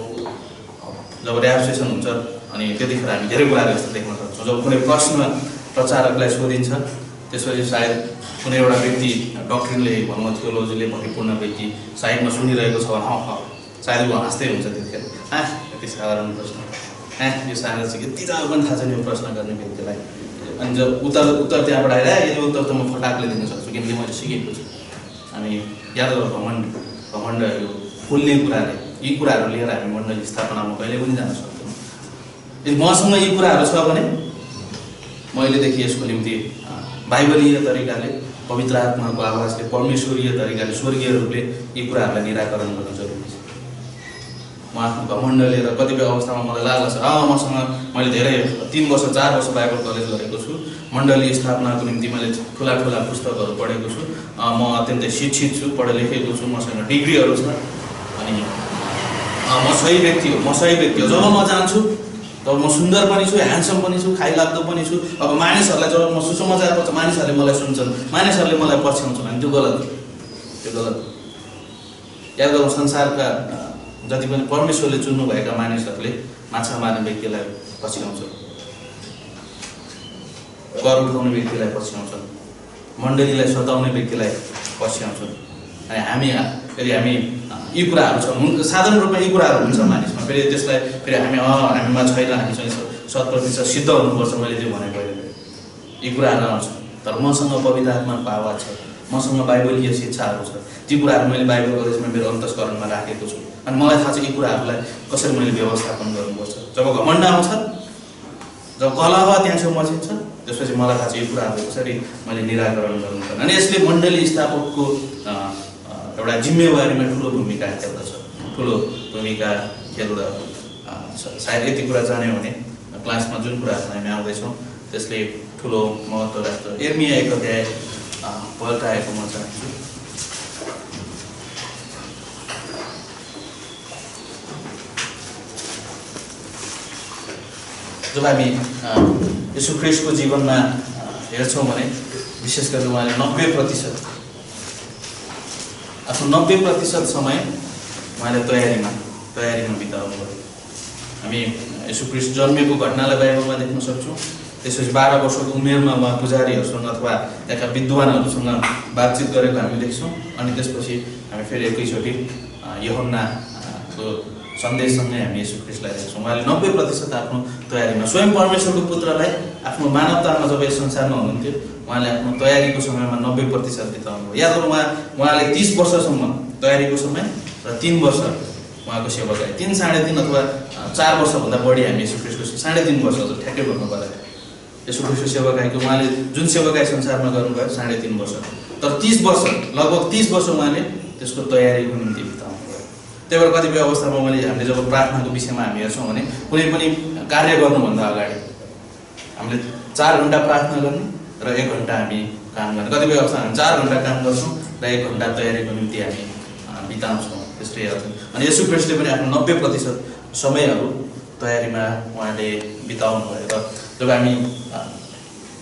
जब ऱ्याप्सेसन हुन्छ अनि त्यतिखेर हामी धेरै कुराहरू यस्तो देख्न सक्छौँ। जब कुनै प्रश्न प्रचारकलाई सोधिन्छ, त्यसपछि सायद कुनै एउटा व्यक्ति, डक्ट्रिनले भनौँ, थियोलोजीले भरिपूर्ण व्यक्ति साइडमा सुनिरहेको छ भने सायद ऊ हाँस्दै हुन्छ त्यतिखेर, यति साधारण प्रश्न, यो सानो चाहिँ यति जब पनि थाहा छैन यो प्रश्न गर्ने व्यक्तिलाई। अनि जब उत्तर त्यहाँबाट आएर यो उत्तर त म फटाकले दिन सक्छु किनकि मैले सिकेको छु। अनि याद गरौँ, घमण्ड यो फुल्ने कुराले, यी कुराहरू लिएर हामी मण्डली स्थापनामा कहिले पनि जान सक्दैनौँ। यदि मसँग यी कुराहरू छ भने महिलेदेखि यसको निम्ति बाइबलीय तरिकाले, पवित्र आत्माको आवाजले, परमेश्वरीय तरिकाले, स्वर्गीय रूपले यी कुराहरूलाई निराकरण गर्न जरुरी छ। म आफ्नो घमण्ड लिएर कतिपय अवस्थामा मलाई लाग्छ, मसँग मैले धेरै 3 वर्ष 4 वर्ष बाइबल कलेज गरेको छु, मण्डली स्थापनाको निम्ति मैले ठुला पुस्तकहरू पढेको छु, म अत्यन्तै शिक्षित छु, पढे लेखेको छु, मसँग डिग्रीहरू छ, अनि म सही व्यक्ति हो, जब म जान्छु तब म सुन्दर पनि छु, ह्यान्डसम पनि छु, खाइलाग्दो पनि छु। अब मानिसहरूलाई जब म सुसमाचार पर्छ, मानिसहरूले मलाई सुन्छन्, मानिसहरूले मलाई पछ्याउँछन्, अनि त्यो गलत। याद गरौँ, संसारका जति पनि परमेश्वरले चुन्नुभएका मानिसहरूले माछा मार्ने व्यक्तिलाई पछ्याउँछ, कर उठाउने व्यक्तिलाई पछ्याउँछन्, मण्डलीलाई सताउने व्यक्तिलाई पछ्याउँछन्। अनि यदि हामी यी कुराहरू छ, साधारण रूपमा यी कुराहरू हुन्छ मानिसमा, फेरि त्यसलाई हामीमा छैन, हामीसँग 100% सिद्ध हुनुपर्छ, मैले त्यो भने पहिले यी कुराहरू आउँछ। तर मसँग पवित्र आत्माको आवाज छ, मसँग बाइबलीय शिक्षाहरू छ, ती कुराहरू मैले बाइबल कलेजमा मेरो अन्तस्करणमा राखेको छु, अनि मलाई थाहा छ यी कुराहरूलाई कसरी मैले व्यवस्थापन गर्नुपर्छ। जब घमण्ड आउँछ, जब कलह त्यहाँ छेउ मचिन्छ, त्यसपछि मलाई थाहा छ यो कुराहरू कसरी मैले निराकरण गर्नुपर्छ। अनि यसले मण्डली स्थापकको एउटा जिम्मेवारीमा ठुलो भूमिका खेल्दछ, सायद यति कुरा जान्यो भने क्लासमा जुन कुराहरू हामी आउँदैछौँ त्यसले ठुलो महत्त्व राख्छ। यिर्मिया 1 अध्याय पल्टाएको म चाहन्छु। जब हामी यीशु ख्रीष्टको जीवनमा हेर्छौँ भने विशेष गरी उहाँले 90% आफ्नो 90% समय उहाँले तयारीमा बिताउनु भयो। हामी यीशु ख्रीष्ट जन्मेको घटनालाई बाइबलमा देख्न सक्छौँ। त्यसपछि 12 वर्षको उमेरमा उहाँ पुजारीहरूसँग अथवा त्यहाँका विद्वानहरूसँग बातचित गरेको हामी देख्छौँ। अनि त्यसपछि हामी फेरि एकैचोटि यूहन्नाको सन्देशसँगै हामी यीशु ख्रीष्टलाई देख्छौँ। उहाँले 90% आफ्नो तयारीमा, स्वयं परमेश्वरको पुत्रलाई आफ्नो मानवतामा जब यस संसारमा हुनुहुन्थ्यो, उहाँले आफ्नो तयारीको समयमा 90% बिताउनु भयो। याद गर्नु, उहाँले 30 वर्षसम्म तयारीको समय र 3 वर्ष उहाँको सेवाकाई, 3 साढे 3 अथवा 4 वर्षभन्दा बढी हामी यीशु ख्रीष्टको 3.5 वर्ष ठ्याक्कै गर्नु पर्यो। यीशु ख्रीष्टको सेवाकाईको उहाँले जुन सेवाकाई संसारमा गर्नुभयो 3.5 वर्ष, तर 30 वर्ष, लगभग 30 वर्ष उहाँले त्यसको तयारीको निम्ति बिताउनु भयो। त्यही भएर कतिपय अवस्थामा हामीले जब प्रार्थनाको विषयमा हामी हेर्छौँ भने कुनै पनि कार्य गर्नुभन्दा अगाडि हामीले 4 घन्टा प्रार्थना गर्ने र 1 घन्टा हामी काम गर्ने। कतिपय अवस्थामा हामी 4 घन्टा काम गर्छौँ र 1 घन्टा तयारीको निम्ति हामी बिताउँछौँ। त्यसले हेर्छौँ। अनि यीशु ख्रीष्टले पनि आफ्नो 90% समयहरू तयारीमा उहाँले बिताउनु भयो। र जब हामी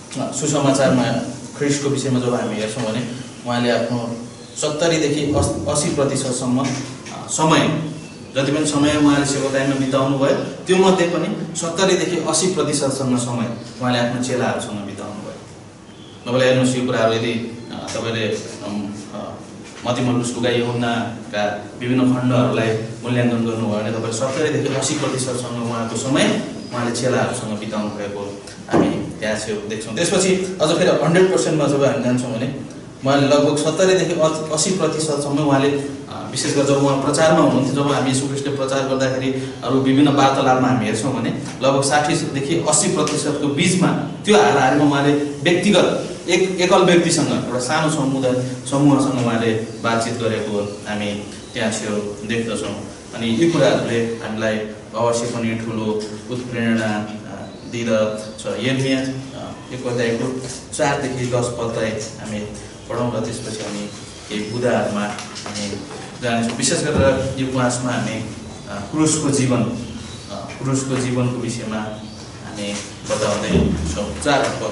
सुसमाचारमा ख्रिस्टको विषयमा जब हामी हेर्छौँ भने उहाँले आफ्नो 70 देखि 80% समय जति पनि समय उहाँले सेवाकाईमा बिताउनु भयो त्यो मध्ये पनि 70 देखि 80% समय उहाँले आफ्नो चेलाहरूसँग बिताउनु भयो। तपाईँले हेर्नुहोस् यो कुराहरू यदि तपाईँले मत्ती मर्कुस लुका यूहन्नाका विभिन्न खण्डहरूलाई मूल्याङ्कन गर्नुभयो भने तपाईँले 70 देखि 80% उहाँको समय उहाँले चेलाहरूसँग बिताउनु भएको हामी त्यहाँ चाहिँ देख्छौँ। त्यसपछि अझ फेरि 100%मा जब हामी जान्छौँ भने उहाँले लगभग 70 देखि 80% उहाँले विशेष गरी जब उहाँ प्रचारमा हुनुहुन्थ्यो, जब हामी यीशु ख्रीष्टले प्रचार गर्दाखेरि अरू विभिन्न वार्तालापमा हामी हेर्छौँ भने लगभग 60 देखि 80% को बिचमा त्यो हाराहारीमा उहाँले व्यक्तिगत एकल व्यक्तिसँग एउटा सानो समूहसँग उहाँले बातचित गरेको हामी त्यहाँ चाहिँ देख्दछौँ। अनि यी कुराहरूले हामीलाई अवश्य पनि ठुलो उत्प्रेरणा दिइरहेछ। यिर्मिया 1:4 देखि 10 पदलाई हामी पढौँ र त्यसपछि हामी केही बुदाहरूमा हामी जानेछौँ। विशेष गरेर यो उपन्यासमा हामी क्रुसको जीवनको विषयमा हामी बताउँदैछौँ। 4 पद।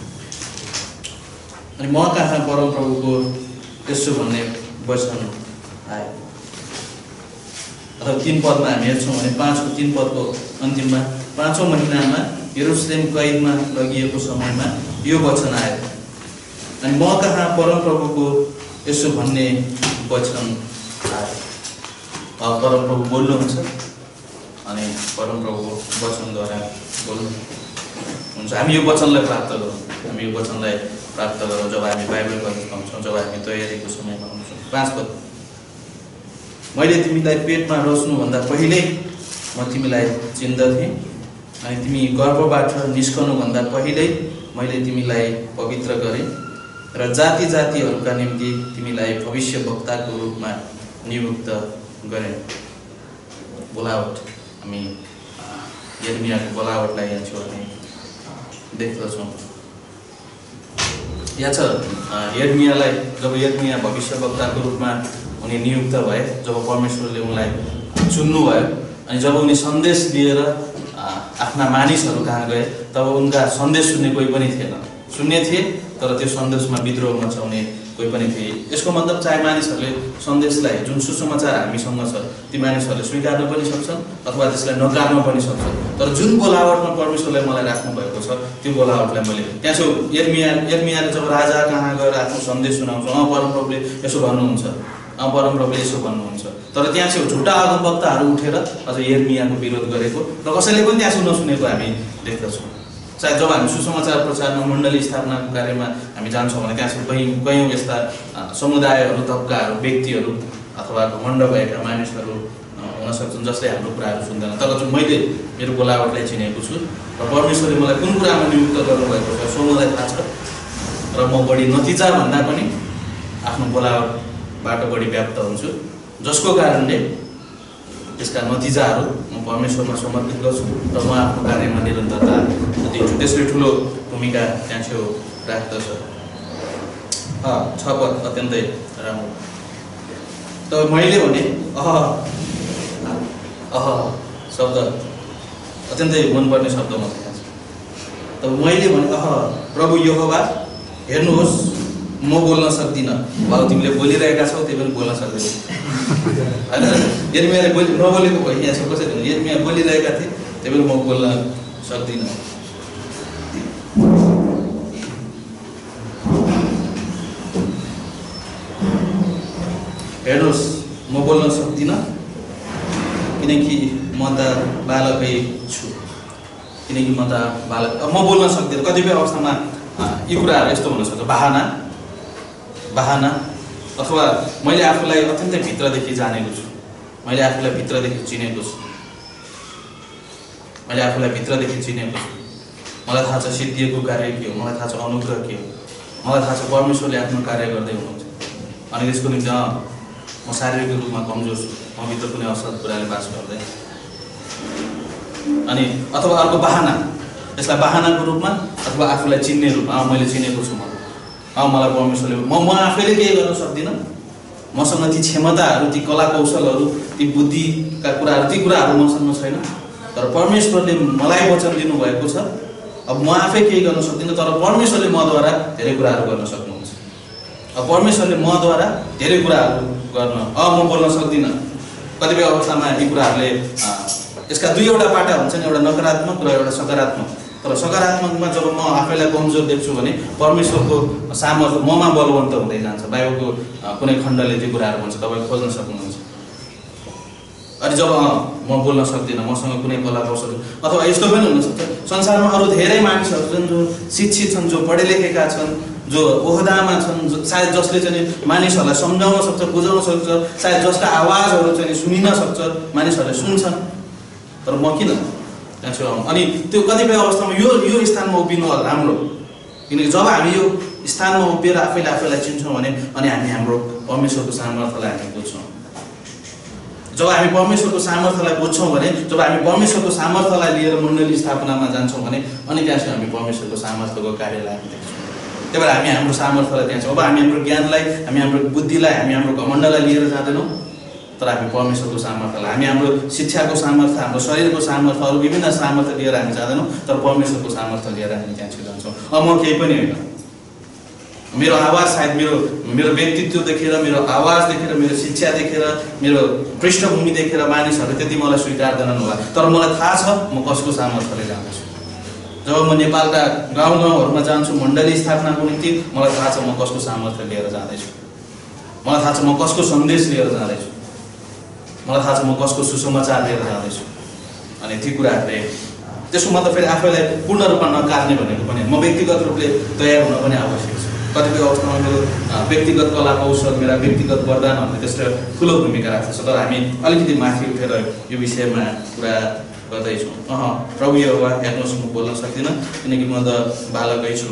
अनि म कहाँ परमप्रभुको यसो भन्ने वचन आयो। अथवा 3 पदमा हामी हेर्छौँ भने 3 पदको अन्तिममा 5औं महिनामा यरुशलेम कैदमा लगिएको समयमा यो वचन आयो। अनि म कहाँ परमप्रभुको यसो भन्ने वचन आयो। परमप्रभु बोल्नुहुन्छ अनि परमप्रभुको वचनद्वारा बोल्नुहुन्छ। हामी यो वचनलाई प्राप्त गरौँ जब हामी बाइबल पढ्न पाउँछौँ, जब हामी तयारीको समयमा हुन्छौँ। 5 पद। मैले तिमीलाई पेटमा रच्नुभन्दा पहिल्यै म तिमीलाई चिन्दथेँ अनि तिमी गर्भबाट निस्कनुभन्दा पहिल्यै मैले तिमीलाई पवित्र गरेँ र जाति जातिहरूका निम्ति तिमीलाई भविष्यवक्ताको रूपमा नियुक्त गरेँ। बोलावट हामी यिर्मियाको बोलावटलाई यहाँ छौँ हामी देख्दछौँ। यहाँ छ यिर्मियालाई जब यिर्मिया भविष्यवक्ताको रूपमा उनी नियुक्त भए, जब परमेश्वरले उनलाई चुन्नुभयो अनि जब उनी सन्देश लिएर आफ्ना मानिसहरू कहाँ गए तब उनका सन्देश सुन्ने कोही पनि थिएन। सुन्ने थिए तर त्यो सन्देशमा विद्रोह मचाउने कोही पनि थिए। यसको मतलब चाहे मानिसहरूले सन्देशलाई जुन सुसमाचार हामीसँग छ ती मानिसहरूले स्वीकार्न पनि सक्छन् अथवा त्यसलाई नकार्न पनि सक्छन्, तर जुन बोलावटमा परमेश्वरले मलाई राख्नु भएको छ त्यो बोलावटलाई मैले त्यहाँ छु। यिर्मियाले जब राजा कहाँ गएर आफ्नो सन्देश सुनाउँछ, परमप्रभुले यसो भन्नुहुन्छ, परमप्रभुले यसो भन्नुहुन्छ, तर त्यहाँ चाहिँ झुटा अगमवक्ताहरू उठेर अझ यिर्मियाको विरोध गरेको र कसैले पनि त्यहाँ नसुनेको हामी देख्दछौँ। चाहे जब हामी सुसमाचार प्रचारमा मण्डली स्थापनाको कार्यमा हामी जान्छौँ भने त्यहाँ चाहिँ कयौँ यस्ता समुदायहरू, तबकाहरू, व्यक्तिहरू अथवा घमण्ड भएका मानिसहरू हुन सक्छन् जसले हाम्रो कुराहरू सुन्दैन। तर मैले मेरो बोलावटलाई चिनेको छु र परमेश्वरले मलाई कुन कुरामा नियुक्त गर्नुभएको छ सो मलाई थाहा छ र म बढी नतिजा भन्दा पनि आफ्नो बोलावटबाट बढी व्याप्त हुन्छु, जसको कारणले त्यसका नतिजाहरू म परमेश्वरमा समर्पित गर्छु र म आफ्नो कार्यमा निरन्तरता दिन्छु। त्यसले ठुलो भूमिका त्यहाँ छेउ राख्दछ। 6 पद अत्यन्तै राम्रो। त मैले भने शब्द अत्यन्तै मनपर्ने शब्द म त्यहाँ छ। तब मैले भने प्रभु यहोवा हेर्नुहोस् म बोल्न सक्दिनँ। भाउ तिमीले बोलिरहेका छौ त्यही पनि बोल्न सक्दैन होइन। यिर्मियाले नबोलेको भयो यहाँ छ कसरी भने यिर्मिया बोलिरहेका थिए त्यही पनि म बोल्न सक्दिनँ। हेर्नुहोस् म बोल्न सक्दिनँ किनकि म त बालकै छु। किनकि म त बालक म बोल्न सक्दिनँ। कतिपय अवस्थामा यी कुराहरू यस्तो हुनसक्छ, बहाना अथवा मैले आफूलाई अत्यन्तै भित्रदेखि जानेको छु, मैले आफूलाई भित्रदेखि चिनेको छु, मलाई थाहा छ सिद्धिएको कार्य के हो, मलाई थाहा छ अनुग्रह के हो, मलाई थाहा छ परमेश्वरले आफ्नो कार्य गर्दै हुनुहुन्छ। अनि त्यसको निम्ति म शारीरिक रूपमा कमजोर छु, म भित्र कुनै असत कुराले बास गर्दैन। अनि अथवा अर्को बहाना, यसलाई बहानाको रूपमा अथवा आफूलाई चिन्ने रूपमा मैले चिनेको छु, मलाई परमेश्वरले म आफैले केही गर्न सक्दिनँ, मसँग ती क्षमताहरू, ती कला कौशलहरू, ती बुद्धिका कुराहरू, ती कुराहरू मसँग छैन, तर परमेश्वरले मलाई वचन दिनुभएको छ अब म आफै केही गर्न सक्दिनँ, तर परमेश्वरले मद्वारा धेरै कुराहरू गर्न सक्नुहुन्छ। अब परमेश्वरले मद्वारा धेरै कुराहरू गर्न म बोल्न सक्दिनँ। कतिपय अवस्थामा यी कुराहरूले यसका दुईवटा पाटा हुन्छन्, एउटा नकारात्मक र एउटा सकारात्मक। तर सकारात्मकमा जब म आफैलाई कमजोर देख्छु भने परमेश्वरको सामर्थ्य ममा बलवन्त हुँदै जान्छ। बाइबलको कुनै खण्डले त्यो कुराहरू भन्छ, तपाईँ खोज्न सक्नुहुन्छ। अनि जब म बोल्न सक्दिनँ, मसँग कुनै कला कौशल, अथवा यस्तो पनि हुनसक्छ संसारमा अरू धेरै मानिसहरू छन् जो शिक्षित छन्, जो पढे लेखेका छन्, जो ओहदामा छन्, सायद जसले चाहिँ मानिसहरूलाई सम्झाउन सक्छ, बुझाउन सक्छ, सायद जसका आवाजहरू चाहिँ सुनिन सक्छ, मानिसहरूले सुन्छन्, तर म किन त्यहाँ छु? अनि त्यो कतिपय अवस्थामा यो स्थानमा उभिनु राम्रो, किनकि जब हामी यो स्थानमा उभिएर आफैलाई चिन्छौँ भने अनि हामी हाम्रो परमेश्वरको सामर्थ्यलाई हामी बुझ्छौँ। जब हामी परमेश्वरको सामर्थ्यलाई बुझ्छौँ भने, जब हामी परमेश्वरको सामर्थ्यलाई लिएर मण्डली स्थापनामा जान्छौँ भने अनि त्यहाँ चाहिँ हामी परमेश्वरको सामर्थ्यको कार्यलाई हामी देख्छौँ। त्यही भएर हामी हाम्रो सामर्थ्यलाई त्यहाँ छौँ। अब हामी हाम्रो ज्ञानलाई, हामी हाम्रो बुद्धिलाई, हामी हाम्रो घमण्डलाई लिएर जाँदैनौँ, तर हामी परमेश्वरको सामर्थ्यलाई, हामी हाम्रो शिक्षाको सामर्थ्य, हाम्रो शरीरको सामर्थ्य, अरू विभिन्न सामर्थ्य लिएर हामी जाँदैनौँ, तर परमेश्वरको सामर्थ्य लिएर हामी त्यहाँ चाहिँ जान्छौँ। अब म केही पनि होइन, मेरो आवाज सायद मेरो व्यक्तित्व देखेर, मेरो आवाज देखेर, मेरो शिक्षा देखेर, मेरो पृष्ठभूमि देखेर मानिसहरूले त्यति मलाई स्वीकार्दैनन् होला, तर मलाई थाहा छ म कसको सामर्थ्यले जाँदैछु। जब म नेपालका गाउँमा जान्छु मण्डली स्थापनाको निम्ति, मलाई थाहा छ म कसको सामर्थ्य लिएर जाँदैछु। मलाई थाहा छ म कसको सन्देश लिएर जाँदैछु। मलाई थाहा छ म कसको सुसमाचार लिएर जाँदैछु। अनि ती कुराहरूले त्यसको मतलब फेरि आफैलाई पूर्ण रूपमा नकार्ने भनेको पनि म व्यक्तिगत रूपले तयार हुन पनि आवश्यक छ। कतिपय अवस्थामा मेरो व्यक्तिगत कला कौशल, मेरा व्यक्तिगत वरदानहरूले त्यसले ठुलो भूमिका राख्छ। तर हामी अलिकति माथि उठेर यो विषयमा कुरा गर्दैछौँ। प्रभु यहोवा, हेर्नुहोस् म बोल्न सक्दिनँ किनकि म त बालकै छु।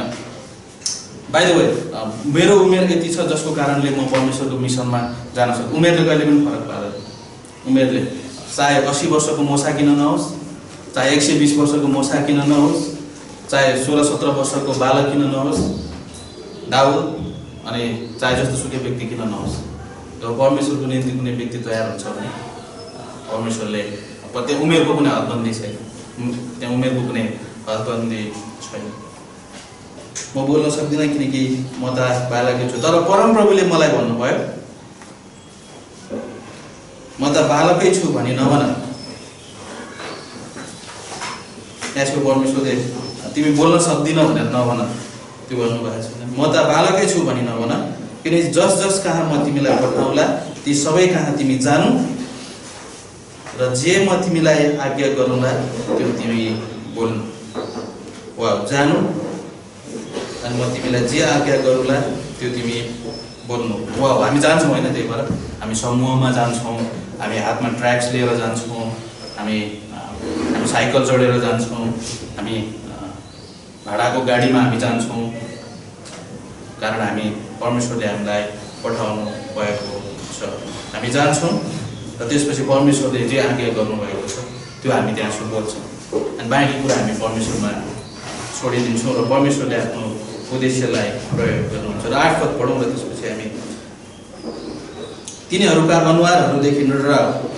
बाइ द वे, मेरो उमेर यति छ जसको कारणले म परमेश्वरको मिसनमा जान सक्छु। उमेरले कहिले पनि फरक पार्दैन। उमेरले चाहे 80 वर्षको मोसा किन नहोस्, चाहे 120 वर्षको मोसा किन नहोस्, चाहे 16-17 वर्षको बालक किन नहोस्, दाउद, अनि चाहे जस्तो सुकै व्यक्ति किन नहोस्, जब परमेश्वरको निम्ति कुनै व्यक्ति तयार हुन्छ भने परमेश्वरले त्यहाँ उमेरको कुनै हदबन्दी छैन, त्यहाँ उमेरको कुनै हदबन्दी छैन। म बोल्न सक्दिनँ किनकि म त बालकै छु, तर परमप्रभुले मलाई भन्नुभयो म त बालकै छु भनी नभन। त्यसको परमेश्वरले तिमी बोल्न सक्दिनँ भनेर नभन, त्यो भन्नुभएको छैन। म त बालकै छु भनी नभन, किनकि जस कहाँ म तिमीलाई पठाउँला ती सबै कहाँ तिमी जानु, र जे म तिमीलाई आज्ञा गरौँला त्यो तिमी बोल्नु वा जानु, अनि म तिमीलाई जे आज्ञा गरौँला त्यो तिमी बोल्नु वा। हामी जान्छौँ होइन, त्यही भएर हामी समूहमा जान्छौँ, हामी हातमा ट्र्याक्स लिएर जान्छौँ, हामी साइकल चढेर जान्छौँ, हामी भाडाको गाडीमा हामी जान्छौँ, कारण हामी परमेश्वरले हामीलाई पठाउनु भएको छ। हामी जान्छौँ र त्यसपछि परमेश्वरले जे आज्ञा गर्नुभएको छ त्यो हामी त्यहाँ बोल्छौँ, अनि बाँकी कुरा हामी परमेश्वरमा छोडिदिन्छौँ र परमेश्वरले आफ्नो उद्देश्यलाई प्रयोग गर्नुहुन्छ। र 8 पद पढौँ र त्यसपछि हामी तिनीहरूका अनुहारहरूदेखि र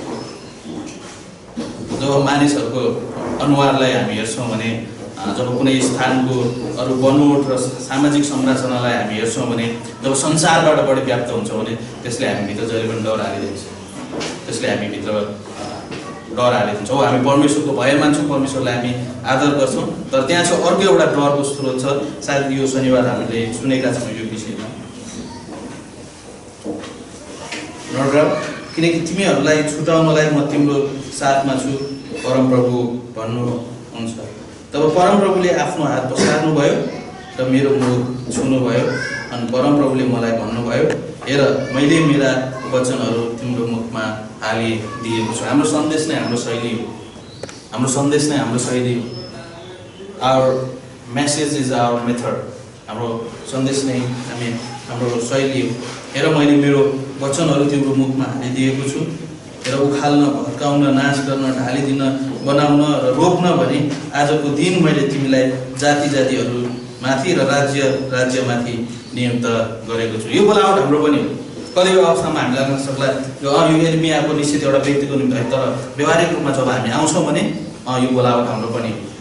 जब मानिसहरूको अनुहारलाई हामी हेर्छौँ भने, जब कुनै स्थानको अरू बनोट र सामाजिक संरचनालाई हामी हेर्छौँ भने, जब संसारबाट बढी व्याप्त हुन्छ भने त्यसले हामीभित्र जहिले पनि डर हालिदिन्छ, त्यसले हामीभित्र डर हालिदिन्छ। हो, हामी परमेश्वरको भय मान्छौँ, परमेश्वरलाई हामी आदर गर्छौँ, तर त्यहाँ चाहिँ अर्को एउटा डरको स्रोत छ। सायद यो शनिबार हामीले सुनेका छौँ यो विषयमा। नरड्राव, किनकि तिमीहरूलाई छुटाउनलाई म तिम्रो साथमा छु, परमप्रभु भन्नुहुन्छ। तब परमप्रभुले आफ्नो हात पसार्नुभयो र मेरो मुख छुनुभयो, अनि परमप्रभुले मलाई भन्नुभयो, हेर मैले मेरा वचनहरू तिम्रो मुखमा हालिदिएको छु। हाम्रो सन्देश नै हाम्रो शैली हो, हाम्रो सन्देश नै हाम्रो शैली हो। Our message is our method, हाम्रो सन्देश नै हाम्रो शैली हो। हेर मैले मेरो वचनहरू तिम्रो मुखमा हालिदिएको छु, र उखाल्न, भत्काउन, नाश गर्न, ढालिदिन, बनाउन र रोक्न भने आजको दिन मैले तिमीलाई जाति जातिहरू माथि र राज्यमाथि नियुक्त गरेको छु। यो बोलावट हाम्रो पनि हो। कतिपय अवस्थामा हामी लाग्न सक्ला यो एर्मियाको निश्चित एउटा व्यक्तिको निम्ति, तर व्यवहारिक रूपमा जब हामी आउँछौँ भने यो बोलावट हाम्रो पनि हो।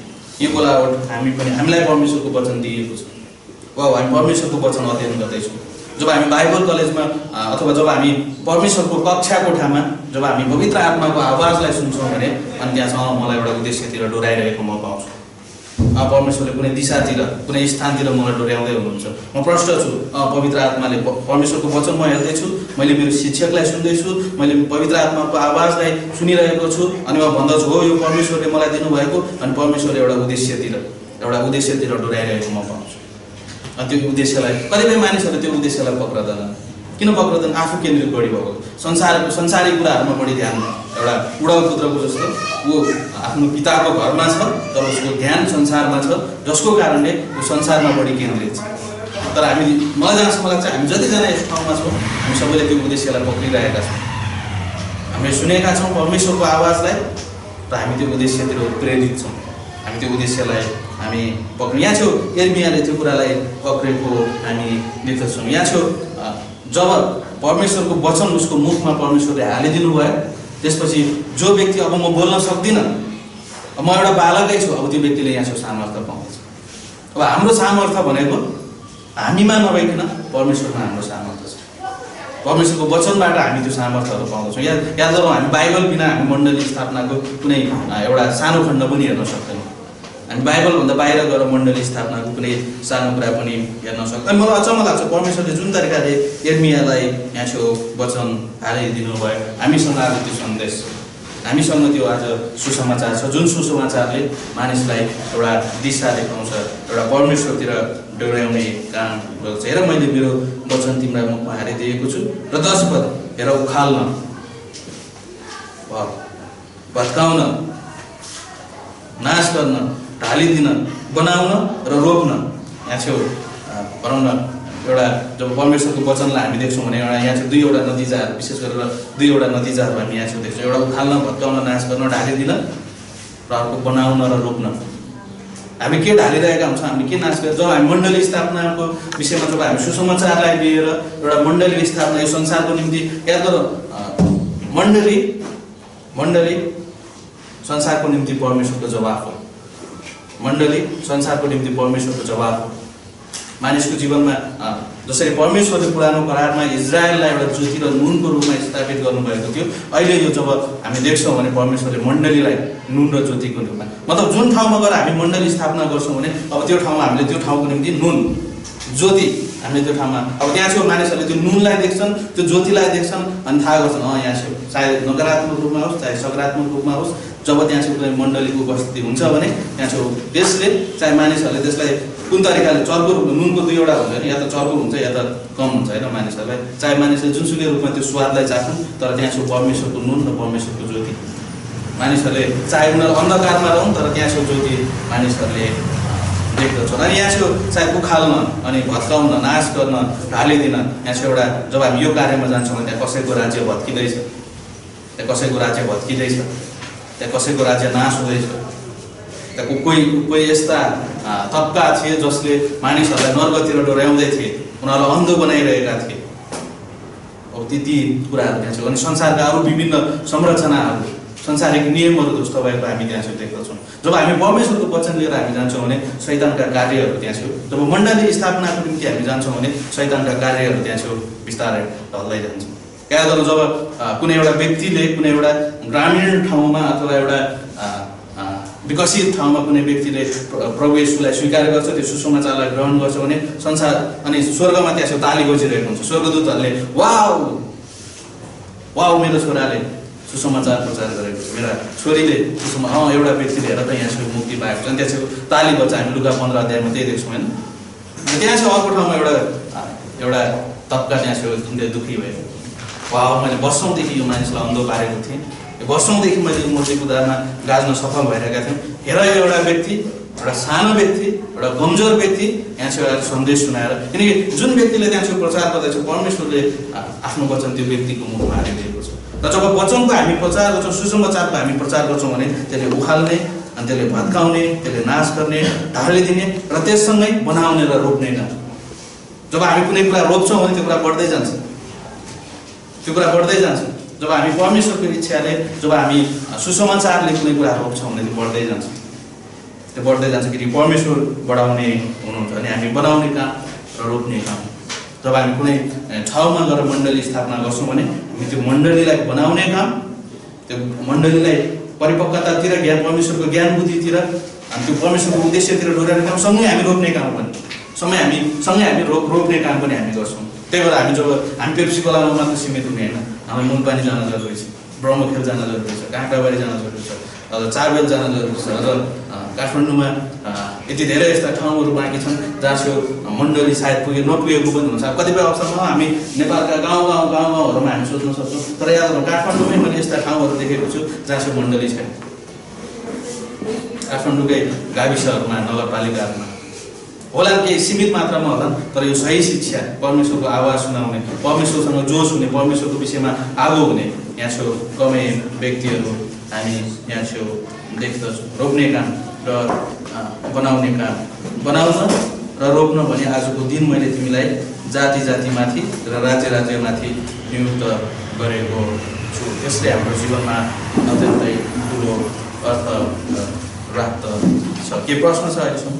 यो बोलावट हामीलाई परमेश्वरको वचन दिएको छ वा हामी परमेश्वरको वचन अध्ययन गर्दैछौँ। जब हामी बाइबल कलेजमा अथवा जब हामी परमेश्वरको कक्षा कोठामा जब हामी पवित्र आत्माको आवाजलाई सुन्छौँ भने अनि त्यहाँसँग मलाई एउटा उद्देश्यतिर डोराइरहेको म पाउँछु। परमेश्वरले कुनै दिशातिर कुनै स्थानतिर मलाई डोर्याउँदै हुनुहुन्छ। म प्रष्ट छु पवित्र आत्माले परमेश्वरको वचन म हेर्दैछु, मैले मेरो शिक्षकलाई सुन्दैछु, मैले पवित्र आत्माको आवाजलाई सुनिरहेको छु अनि म भन्दछु हो यो परमेश्वरले मलाई दिनुभएको अनि परमेश्वरले एउटा उद्देश्यतिर डोर्याइरहेको म पाउँछु। अनि त्यो उद्देश्यलाई कतिपय मानिसहरूले त्यो उद्देश्यलाई पक्रदैन। किन पक्रदैन? आफू केन्द्रित बढी भएको संसारी कुराहरूमा बढी ध्यान, एउटा उडाउ पुत्रको जस्तो ऊ आफ्नो पिताको घरमा छ तर उसको ध्यान संसारमा छ, जसको कारणले ऊ संसारमा बढी केन्द्रित छ। तर मलाई जहाँसम्म लाग्छ हामी जतिजना यस ठाउँमा छौँ हामी सबैले त्यो उद्देश्यलाई पक्रिरहेका छौँ। हामीले सुनेका छौँ परमेश्वरको आवाजलाई र हामी त्यो उद्देश्यतिर प्रेरित छौँ। हामी त्यो उद्देश्यलाई हामी यहाँ छौँ। यिर्मियाले त्यो कुरालाई पक्रेको हामी देख्दछौँ। यहाँ छौँ जब परमेश्वरको वचन उसको मुखमा परमेश्वरले हालिदिनु भयो त्यसपछि जो व्यक्ति अब म बोल्न सक्दिनँ, म एउटा बालकै छु, अब त्यो व्यक्तिले यहाँ छेउ सामर्थ्य पाउँछ। अब हाम्रो सामर्थ्य भनेको हामीमा नभइकन परमेश्वरमा हाम्रो सामर्थ्य छ। परमेश्वरको वचनबाट हामी त्यो सामर्थ्यहरू पाउँदछौँ। याद गरौँ हामी बाइबल बिना हामी मण्डली स्थापनाको कुनै एउटा सानो खण्ड पनि हेर्न सक्दैनौँ। हामी बाइबलभन्दा बाहिर गएर मण्डली स्थापनाको कुनै सानो कुरा पनि हेर्न सक्दैन। मलाई अचम्म लाग्छ परमेश्वरले जुन तरिकाले यिर्मियालाई यहाँ छेउ वचन हालिदिनु भयो, हामीसँग आज त्यो सन्देश छ, हामीसँग त्यो आज सुसमाचार छ जुन सुसमाचारले मानिसलाई एउटा दिशा देखाउँछ, एउटा परमेश्वरतिर डोर्याउने काम गर्छ। हेर मैले मेरो वचन तिमीलाई मुखमा हालिदिएको छु र 10 पद हेर उखाल्न, भत्काउन, नाश गर्न, ढालिदिन, बनाउन र रोप्न। यहाँ छेउ भनौँ न एउटा जब परमेश्वरको वचनलाई हामी देख्छौँ भने यहाँ चाहिँ दुईवटा नतिजाहरू, विशेष गरेर दुईवटा नतिजाहरू हामी यहाँ छेउ देख्छौँ। एउटा उखाल्न, भत्काउन, नाश गर्न, ढालिदिन र अर्को बनाउन र रोप्न। हामी के ढालिरहेका हुन्छौँ, हामी के नाश गरेर जब हामी मण्डली स्थापनाको विषयमा जब हामी सुसमाचारलाई लिएर एउटा मण्डली स्थापना यो संसारको निम्ति याद गरौँ मण्डली संसारको निम्ति परमेश्वरको जवाफ हो। मण्डली संसारको निम्ति परमेश्वरको जवाफ हो। मानिसको जीवनमा जसरी परमेश्वरले पुरानो करारमा इजरायललाई एउटा ज्योति र नुनको रूपमा स्थापित गर्नुभएको थियो, अहिले यो जब हामी देख्छौँ भने परमेश्वरले मण्डलीलाई नुन र ज्योतिको रूपमा, मतलब जुन ठाउँमा गएर हामी मण्डली स्थापना गर्छौँ भने अब त्यो ठाउँमा हामीले त्यो ठाउँको निम्ति नुन ज्योति हामीले त्यो ठाउँमा अब त्यहाँ छेउ मानिसहरूले त्यो नुनलाई देख्छन्, त्यो ज्योतिलाई देख्छन् अनि थाहा गर्छन् यहाँ छेउ चाहे नकारात्मक रूपमा होस् चाहे सकारात्मक रूपमा होस्, जब त्यहाँ छेउ कुनै मण्डलीको उपस्थिति हुन्छ भने त्यहाँ छेउ त्यसले चाहे मानिसहरूले त्यसलाई कुन तरिकाले चर्को रूपमा, नुनको दुईवटा हुन्छ नि, या त चर्को हुन्छ या त कम हुन्छ होइन मानिसहरूलाई, चाहे मानिसहरूले जुनसुकै रूपमा त्यो स्वादलाई चाख्छन् तर त्यहाँ छेउ परमेश्वरको नुन र परमेश्वरको ज्योति मानिसहरूले चाहे उनीहरू अन्धकारमा रहन् तर त्यहाँ छेउ ज्योति मानिसहरूले देख्दछन्। अनि यहाँ छेउ चाहे उखाल्न अनि भत्काउन, नाश गर्न, ढालिदिन, यहाँ छेउ एउटा जब हामी यो कार्यमा जान्छौँ भने त्यहाँ कसैको राज्य भत्किँदैछ, त्यहाँ कसैको राज्य भत्किँदैछ, त्यहाँ कसैको राज्य नाश हुँदैछ। त्यहाँ कोही यस्ता तबका थिए जसले मानिसहरूलाई नर्कतिर डोर्याउँदै थिए, उनीहरूलाई अन्धो बनाइरहेका थिए। अब ती कुराहरू त्यहाँ छ। अनि संसारका अरू विभिन्न संरचनाहरू, संसारिक नियमहरू जस्तो भएको हामी त्यहाँ चाहिँ देख्दछौँ। जब हामी परमेश्वरको वचन लिएर हामी जान्छौँ भने शैतानका कार्यहरू त्यहाँ छौँ। जब मण्डली स्थापनाको निम्ति हामी जान्छौँ भने शैतानका कार्यहरू त्यहाँ छौँ बिस्तारै ढल्दै जान्छ। क्या गर्नु, जब कुनै एउटा व्यक्तिले कुनै एउटा ग्रामीण ठाउँमा अथवा एउटा विकसित ठाउँमा कुनै व्यक्तिले प्रभु येशूलाई स्वीकार गर्छ, त्यो सुसमाचारलाई ग्रहण गर्छ भने संसार अनि स्वर्गमा त्यहाँ छेउ ताली बजिरहेको हुन्छ। स्वर्गदूतहरूले वाउ वाउ मेरो छोराले सुसमाचार प्रचार गरेको छ, मेरा छोरीले एउटा व्यक्तिले हेर त यहाँ छेउ मुक्ति पाएको छ। अनि त्यहाँ छेउ ताली बज्छ। हामी लुका 15 अध्यायमा त्यही देख्छौँ होइन। अनि त्यहाँ छेउ अर्को ठाउँमा एउटा तबका त्यहाँ छेउ दुःखी भयो। वाह मैले वर्षौँदेखि यो मानिसलाई अन्धो पारेको थिएँ, वर्षौँदेखि मैले यो मूर्तिको उदारमा गाज्न सफल भइरहेका थियौँ। हेर यो एउटा व्यक्ति, एउटा सानो व्यक्ति, एउटा कमजोर व्यक्ति यहाँ छेउ सन्देश सुनाएर, किनकि जुन व्यक्तिले त्यहाँ छेउ प्रचार गर्दैछ परमेश्वरले आफ्नो वचन त्यो व्यक्तिको मुखमा हालिदिएको छ। र जब वचनको हामी प्रचार गर्छौँ, सुसमाचारको हामी प्रचार गर्छौँ भने त्यसले उखाल्ने अनि त्यसले भत्काउने, त्यसले नाश गर्ने, ढालिदिने र त्यससँगै बनाउने र रोप्ने काम। जब हामी कुनै कुरा रोप्छौँ भने त्यो कुरा बढ्दै जान्छ, त्यो कुरा बढ्दै जान्छ। जब हामी परमेश्वरको इच्छाले, जब हामी सुसमाचारले कुनै कुरा रोप्छौँ भने त्यो बढ्दै जान्छ। त्यो बढ्दै जान्छ कि परमेश्वर बढाउने हुनुहुन्छ अनि हामी बनाउने काम र रोप्ने काम। जब हामी कुनै ठाउँमा गएर मण्डली स्थापना गर्छौँ भने हामी त्यो मण्डलीलाई बनाउने काम, त्यो मण्डलीलाई परिपक्वतातिर ज्ञान परमेश्वरको ज्ञान बुद्धितिर अनि त्यो परमेश्वरको उद्देश्यतिर डोर्याउने काम सँगै हामी रोप्ने काम पनि सँगै हामी रोप्ने काम पनि हामी गर्छौँ। त्यही भएर हामी पेप्सी खोलामा मात्र सीमित हुने होइन, हामीलाई मुलपानी जान जरुरी छ, ब्रह्मखेल जान जरुरी छ, काँक्राबारी जान जरुरी छ, अझ चारबेल जान जरुरी छ, अझ काठमाडौँमा यति धेरै यस्ता ठाउँहरू बाँकी छन् जहाँ त्यो मण्डली सायद नपुगेको पनि हुन्छ। कतिपय अवसरमा हामी नेपालका गाउँहरूमा हामी सोच्न सक्छौँ, तर याद गर्नु काठमाडौँमै मैले यस्ता ठाउँहरू देखेको छु जहाँ त्यो मण्डली छैन। काठमाडौँकै गाविसहरूमा, नगरपालिकाहरूमा होला केही सीमित मात्रामा होला, तर यो सही शिक्षा, परमेश्वरको आवाज सुनाउने, परमेश्वरसँग जोस हुने, परमेश्वरको विषयमा आगो हुने यहाँ छेउ कमै व्यक्तिहरू हामी यहाँ छेउ देख्दछौँ। रोप्ने काम र बनाउने काम, बनाउन र रोप्न भने आजको दिन मैले तिमीलाई जाति जातिमाथि र राज्य राज्यमाथि नियुक्त गरेको छु। त्यसले हाम्रो जीवनमा अत्यन्तै ठुलो अर्थ प्राप्त छ। के प्रश्न छ अहिलेसम्म?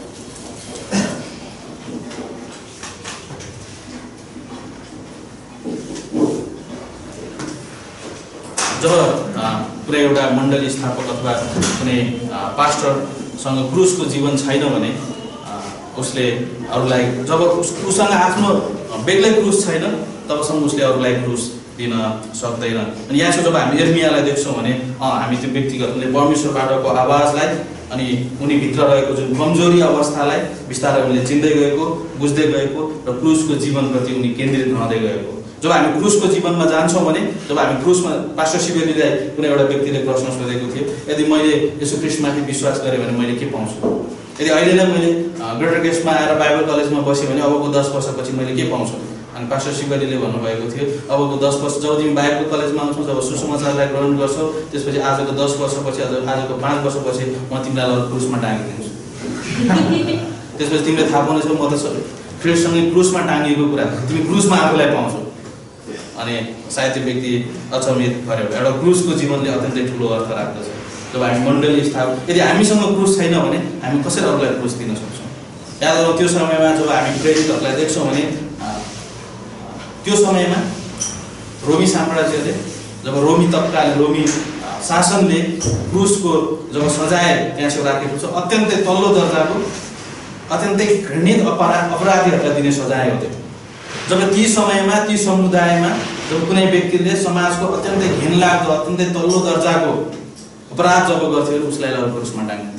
जब कुनै एउटा मण्डली स्थापक अथवा कुनै पास्टरसँग क्रुसको जीवन छैन भने उसले अरूलाई, जब उसँग आफ्नो बेग्लै क्रुस छैन तबसम्म उसले अरूलाई क्रुस दिन सक्दैन। अनि यहाँ जब हामी यर्मियालाई देख्छौँ भने हामी त्यो व्यक्तिगतले परमेश्वरबाटको आवाजलाई अनि उनीभित्र रहेको जुन कमजोरी अवस्थालाई बिस्तारै उनले चिन्दै गएको, बुझ्दै गएको र क्रुसको जीवनप्रति उनी केन्द्रित रहँदै गएको। जब हामी क्रुसको जीवनमा जान्छौँ भने, जब हामी क्रुसमा, पास्टर शिवेलीलाई कुनै एउटा व्यक्तिले प्रश्न सोधेको थियो, यदि मैले यसो ख्रिस्टमाथि विश्वास गरेँ भने मैले के पाउँछु? यदि अहिले नै मैले ग्रेटर गेस्टमा आएर बाइबल कलेजमा बसेँ भने अबको 10 वर्षपछि मैले के पाउँछु? अनि पास्टर शिवेलीले भन्नुभएको थियो, अबको 10 वर्ष जब तिमी बाइबल कलेजमा आउँछौ, जब सुसमाचारलाई ग्रहण गर्छौ, त्यसपछि आजको 10 वर्षपछि, आजको 5 वर्षपछि म तिमीलाई क्रुसमा टाँगिदिन्छु। त्यसपछि तिमीले थाहा पाउनेछौ म त ख्रिस्टसँगै क्रुसमा टाँगिएको कुरा, तिमी क्रुसमा आफूलाई पाउँछौ। अनि सायद त्यो व्यक्ति अचम्मित गर्यो। एउटा क्रुसको जीवनले अत्यन्तै ठुलो अर्थ राख्दछ। जब हामी मण्डली यदि हामीसँग क्रुस छैन भने हामी कसरी अरूलाई क्रुस दिन सक्छौँ? याद गरौँ त्यो समयमा जब हामी प्रेरितहरूलाई देख्छौँ भने त्यो समयमा रोमी साम्राज्यले, जब रोमी तबकाले, रोमी शासनले क्रुसको जब सजाय त्यहाँ राखेको छ, अत्यन्तै तल्लो दर्जाको, अत्यन्तै घृणित अपराधीहरूलाई दिने सजाय हो त्यो। जब ती समयमा, ती समुदायमा जब कुनै व्यक्तिले समाजको अत्यन्तै घिनलाग्दो, अत्यन्तै तल्लो दर्जाको अपराध जब गर्थ्यो उसलाई लगेर क्रुसमा टाँगिन्थ्यो।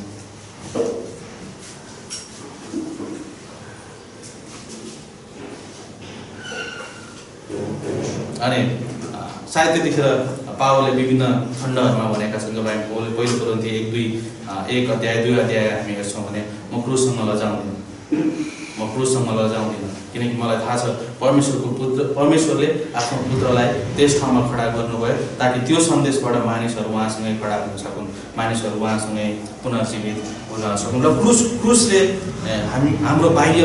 अनि सायद त्यतिखेर पावलले विभिन्न खण्डहरूमा भनेका छन्। जब हामी पहिलो कोरिन्थी 1 अध्याय 2 अध्याय हामी हेर्छौँ भने म क्रुससँग लजाउँदिनँ, किनकि मलाई थाहा छ परमेश्वरले आफ्नो पुत्रलाई त्यस ठाउँमा खडा गर्नुभयो ताकि त्यो सन्देशबाट मानिसहरू उहाँसँगै खडा हुन सकुन्, मानिसहरू उहाँसँगै पुनर्जीवित हुन सकुन्। र क्रुसले हाम्रो बाह्य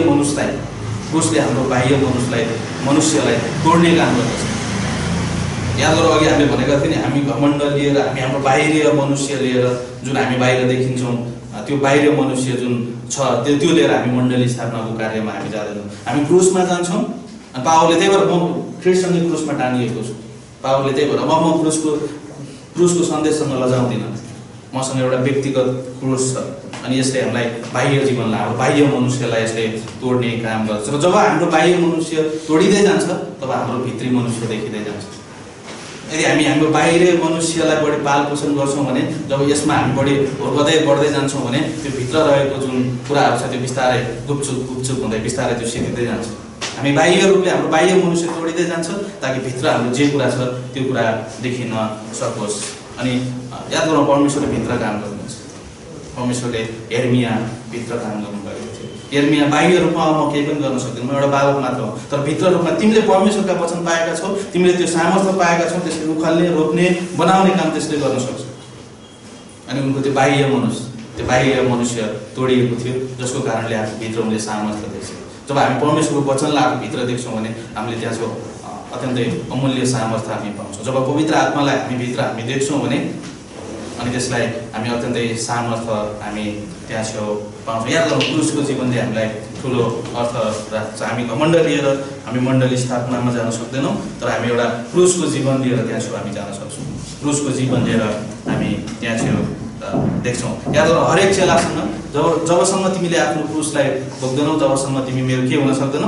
मनुष्यलाई तोड्ने काम गर्दछ। याद गरौँ अघि हामीले भनेका थियौँ नि, हामी घमण्ड लिएर, हामी हाम्रो बाहिरी मनुष्य लिएर जुन हामी बाहिर देखिन्छौँ, त्यो बाहिर मनुष्य जुन छ त्यो लिएर हामी मण्डली स्थापनाको कार्यमा हामी जाँदैनौँ। हामी क्रुसमा जान्छौँ। अनि पावलले त्यही भएर म ख्रिस्टसँगै क्रुसमा टाँगिएको छु। पावलले त्यही भएर म क्रुसको सन्देशसँग लजाउँदिनँ, मसँग एउटा व्यक्तिगत क्रुस छ। अनि यसले हामीलाई बाह्य जीवनलाई, हाम्रो बाह्य मनुष्यलाई यसले तोड्ने काम गर्छ। र जब हाम्रो बाह्य मनुष्य तोडिँदै जान्छ तब हाम्रो भित्री मनुष्य देखिँदै जान्छ। यदि हामी हाम्रो बाहिरी मनुष्यलाई बढी पालपोषण गर्छौँ भने, जब यसमा हामी बढी बढ्दै जान्छौँ भने त्यो भित्र रहेको जुन कुराहरू छ त्यो बिस्तारै गुपचुप हुँदै बिस्तारै त्यो सिद्धिँदै जान्छ। हामी बाह्य रूपले हाम्रो बाह्य मनुष्य तोडिँदै जान्छ ताकि भित्र हाम्रो जे कुरा छ त्यो कुरा देखिन सकोस्। अनि याद गरौँ परमेश्वरले भित्र काम गर्नुहुन्छ। परमेश्वरले यर्मिया भित्र काम गर्नुभएको थियो। यर्मिया बाह्य रूपमा म केही पनि गर्न सक्दिनँ, म एउटा बालक मात्र हो, तर भित्र रूपमा तिमीले परमेश्वरका वचन पाएका छौ, तिमीले त्यो सामर्थ्य पाएका छौ, त्यसले उखाल्ने, रोप्ने, बनाउने काम त्यसले गर्न सक्छ। अनि उनको त्यो बाह्य मनुष्य तोडिएको थियो, जसको कारणले आफ्नो भित्र उनले सामर्थ्य देख्छ। जब हामी परमेश्वरको वचनलाई आफ्नो भित्र देख्छौँ भने हामीले त्यहाँको अत्यन्तै अमूल्य सामर्थ्य हामी पाउँछौँ। जब पवित्र आत्मालाई हामी भित्र हामी देख्छौँ भने अनि त्यसलाई हामी अत्यन्तै सामर्थ हामी त्यहाँ छेउ पाउँछौँ। याद गरौँ क्रुसको जीवनले हामीलाई ठुलो अर्थ राख्छ। हामी घमण्ड लिएर हामी मण्डली स्थापनामा जान सक्दैनौँ, तर हामी एउटा क्रुसको जीवन लिएर त्यहाँ छेउ हामी जान सक्छौँ। क्रुसको जीवन लिएर हामी त्यहाँ छेउ देख्छौँ। याद गरौँ हरेक चेलासँग जबसम्म तिमीले आफ्नो क्रुसलाई बोक्दैनौ तबसम्म तिमी मेरो के हुन सक्दैनौ।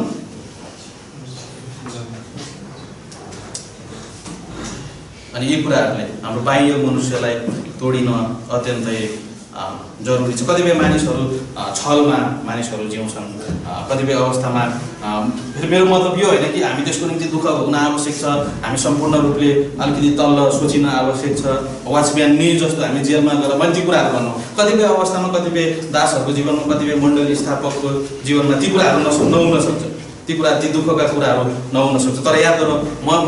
अनि यी कुराहरूले हाम्रो बाह्य मनुष्यलाई तोडिन अत्यन्तै जरुरी छ। कतिपय मानिसहरू छलमा मानिसहरू जिउँछन्, कतिपय अवस्थामा फेरि मेरो मतलब यो होइन कि हामी त्यसको निम्ति दुःख हुन आवश्यक छ, हामी सम्पूर्ण रूपले अलिकति तल्ल सोचिन आवश्यक छ। वाचम्यान नि जस्तो हामी जेलमा गएर मैले ती कुराहरू भन्नु, कतिपय अवस्थामा कतिपय दासहरूको जीवनमा कतिपय मण्डली स्थापकको जीवनमा ती कुराहरू नहुन सक्छ, ती दुःखका कुराहरू नहुन सक्छ। तर याद गरौँ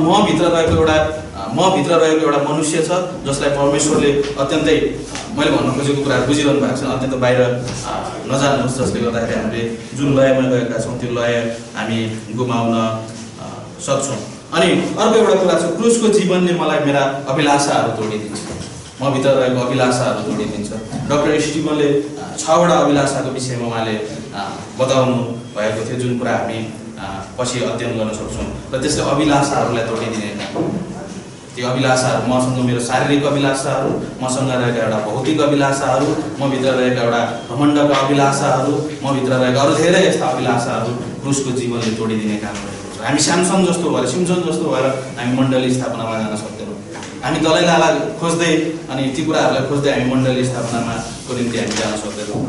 मभित्र रहेको एउटा मनुष्य छ जसलाई परमेश्वरले अत्यन्तै मैले भन्न खोजेको कुराहरू बुझिरहनु भएको छ। अत्यन्त बाहिर नजानुहोस्, जसले गर्दाखेरि हामीले जुन लयमा गएका छौँ त्यो लय हामी गुमाउन सक्छौँ। अनि अर्को एउटा कुरा छ, क्रुसको जीवनले मलाई मेरा अभिलाषाहरू तोडिदिन्छ, मभित्र रहेको अभिलाषाहरू तोडिदिन्छ। डाक्टर स्टिभनले 6वटा अभिलाषाको विषयमा उहाँले बताउनु भएको थियो, जुन कुरा हामी पछि अध्ययन गर्न सक्छौँ। र त्यसले अभिलाषाहरूलाई तोडिदिने त्यो अभिलाषाहरू मसँग मेरो शारीरिक अभिलाषाहरू, मसँग रहेका एउटा भौतिक अभिलाषाहरू, मभित्र रहेका एउटा घमण्डका अभिलाषाहरू, मभित्र रहेका अरू धेरै यस्ता अभिलाषाहरू क्रुसको जीवनले तोडिदिने काम गरेको छ। हामी सिम्सन जस्तो भएर हामी मण्डली स्थापनामा जान सक्दैनौँ। हामी दलाइ लाला खोज्दै अनि ती कुराहरूलाई खोज्दै हामी मण्डली स्थापनाको निम्ति हामी जान सक्दैनौँ।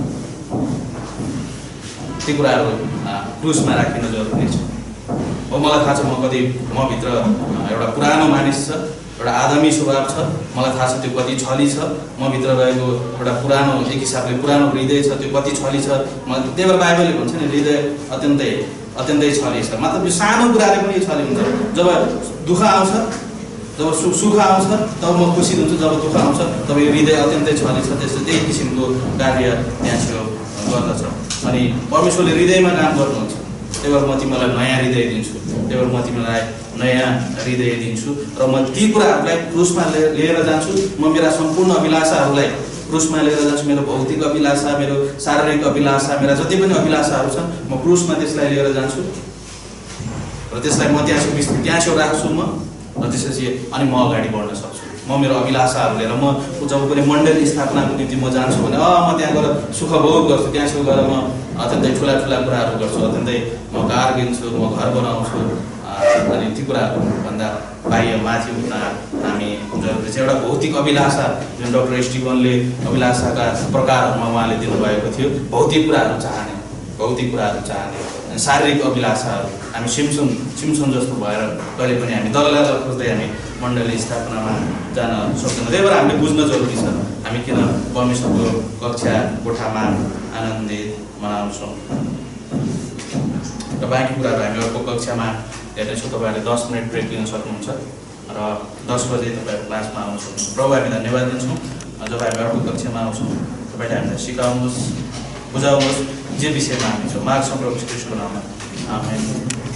ती कुराहरू क्रुसमा राखिन जरुरी छ। हो मलाई थाहा छ मभित्र एउटा पुरानो मानिस छ, एउटा आदमी स्वभाव छ, मलाई थाहा छ त्यो कति छली छ। मभित्र रहेको एउटा पुरानो एक हिसाबले पुरानो हृदय छ, त्यो कति छली छ। त्यही भएर बाइबलले भन्छ नि हृदय अत्यन्तै छली छ। मतलब यो सानो कुराले पनि छली हुन्छ। जब दुःख आउँछ, जब सुख आउँछ तब म खुसी हुन्छु, जब दुःख आउँछ तब यो हृदय अत्यन्तै छली छ। त्यही किसिमको कार्य त्यहाँ छेउ गर्दछ। अनि परमेश्वरले हृदयमा काम गर्नुहुन्छ। त्यही भएर म तिमीलाई नयाँ हृदय दिन्छु, त्यही भएर म तिमीलाई नयाँ हृदय दिन्छु र म ती कुराहरूलाई क्रुसमा लिएर जान्छु। म मेरा सम्पूर्ण अभिलाषाहरूलाई क्रुसमा लिएर जान्छु। मेरो भौतिक अभिलाषा, मेरो शारीरिक अभिलाषा, मेरा जति पनि अभिलाषाहरू छन् म क्रुसमा त्यसलाई लिएर जान्छु र त्यसलाई म त्यहाँ छेउ राख्छु म, र त्यसपछि अनि म अगाडि बढ्न सक्छु। म मेरो अभिलाषाहरू लिएर म जब कुनै मण्डली स्थापनाको निम्ति म जान्छु भने म त्यहाँ गएर सुख भोग गर्छु, त्यहाँ छेउ गएर म अत्यन्तै ठुला कुराहरू गर्छु, अत्यन्तै म कार किन्छु, म घर बनाउँछु। अनि ती कुराहरू भन्दा बाह्य माथि उठ्न हामी जरुरी छ। एउटा भौतिक अभिलाषा जुन डाक्टर स्टिभनले अभिलाषाका प्रकारहरूमा उहाँले दिनुभएको थियो, भौतिक कुराहरू चाहने, शारीरिक अभिलाषाहरू। हामी सिम्सन जस्तो भएर कहिले पनि हामी दललाई खोज्दै हामी मण्डली स्थापनामा जान सक्दैनौँ। त्यही भएर हामीले बुझ्न जरुरी छ हामी किन परमेश्वरको कक्षा कोठामा आनन्दित मनाउँछौँ। र बाँकी कुराहरू हामी अर्को कक्षामा हेर्नेछौँ। तपाईँहरूले 10 मिनट ब्रेक लिन सक्नुहुन्छ र 10 बजे तपाईँहरू क्लासमा आउनु सक्नुहुन्छ। प्रभु हामी धन्यवाद दिन्छौँ। जब हामी अर्को कक्षामा आउँछौँ तपाईँले हामीलाई सिकाउनुहोस्, बुझाउनुहोस् जे विषयमा हामी छौँ। मार्ग संप्रभु ख्रीष्टको नाममा आमेन।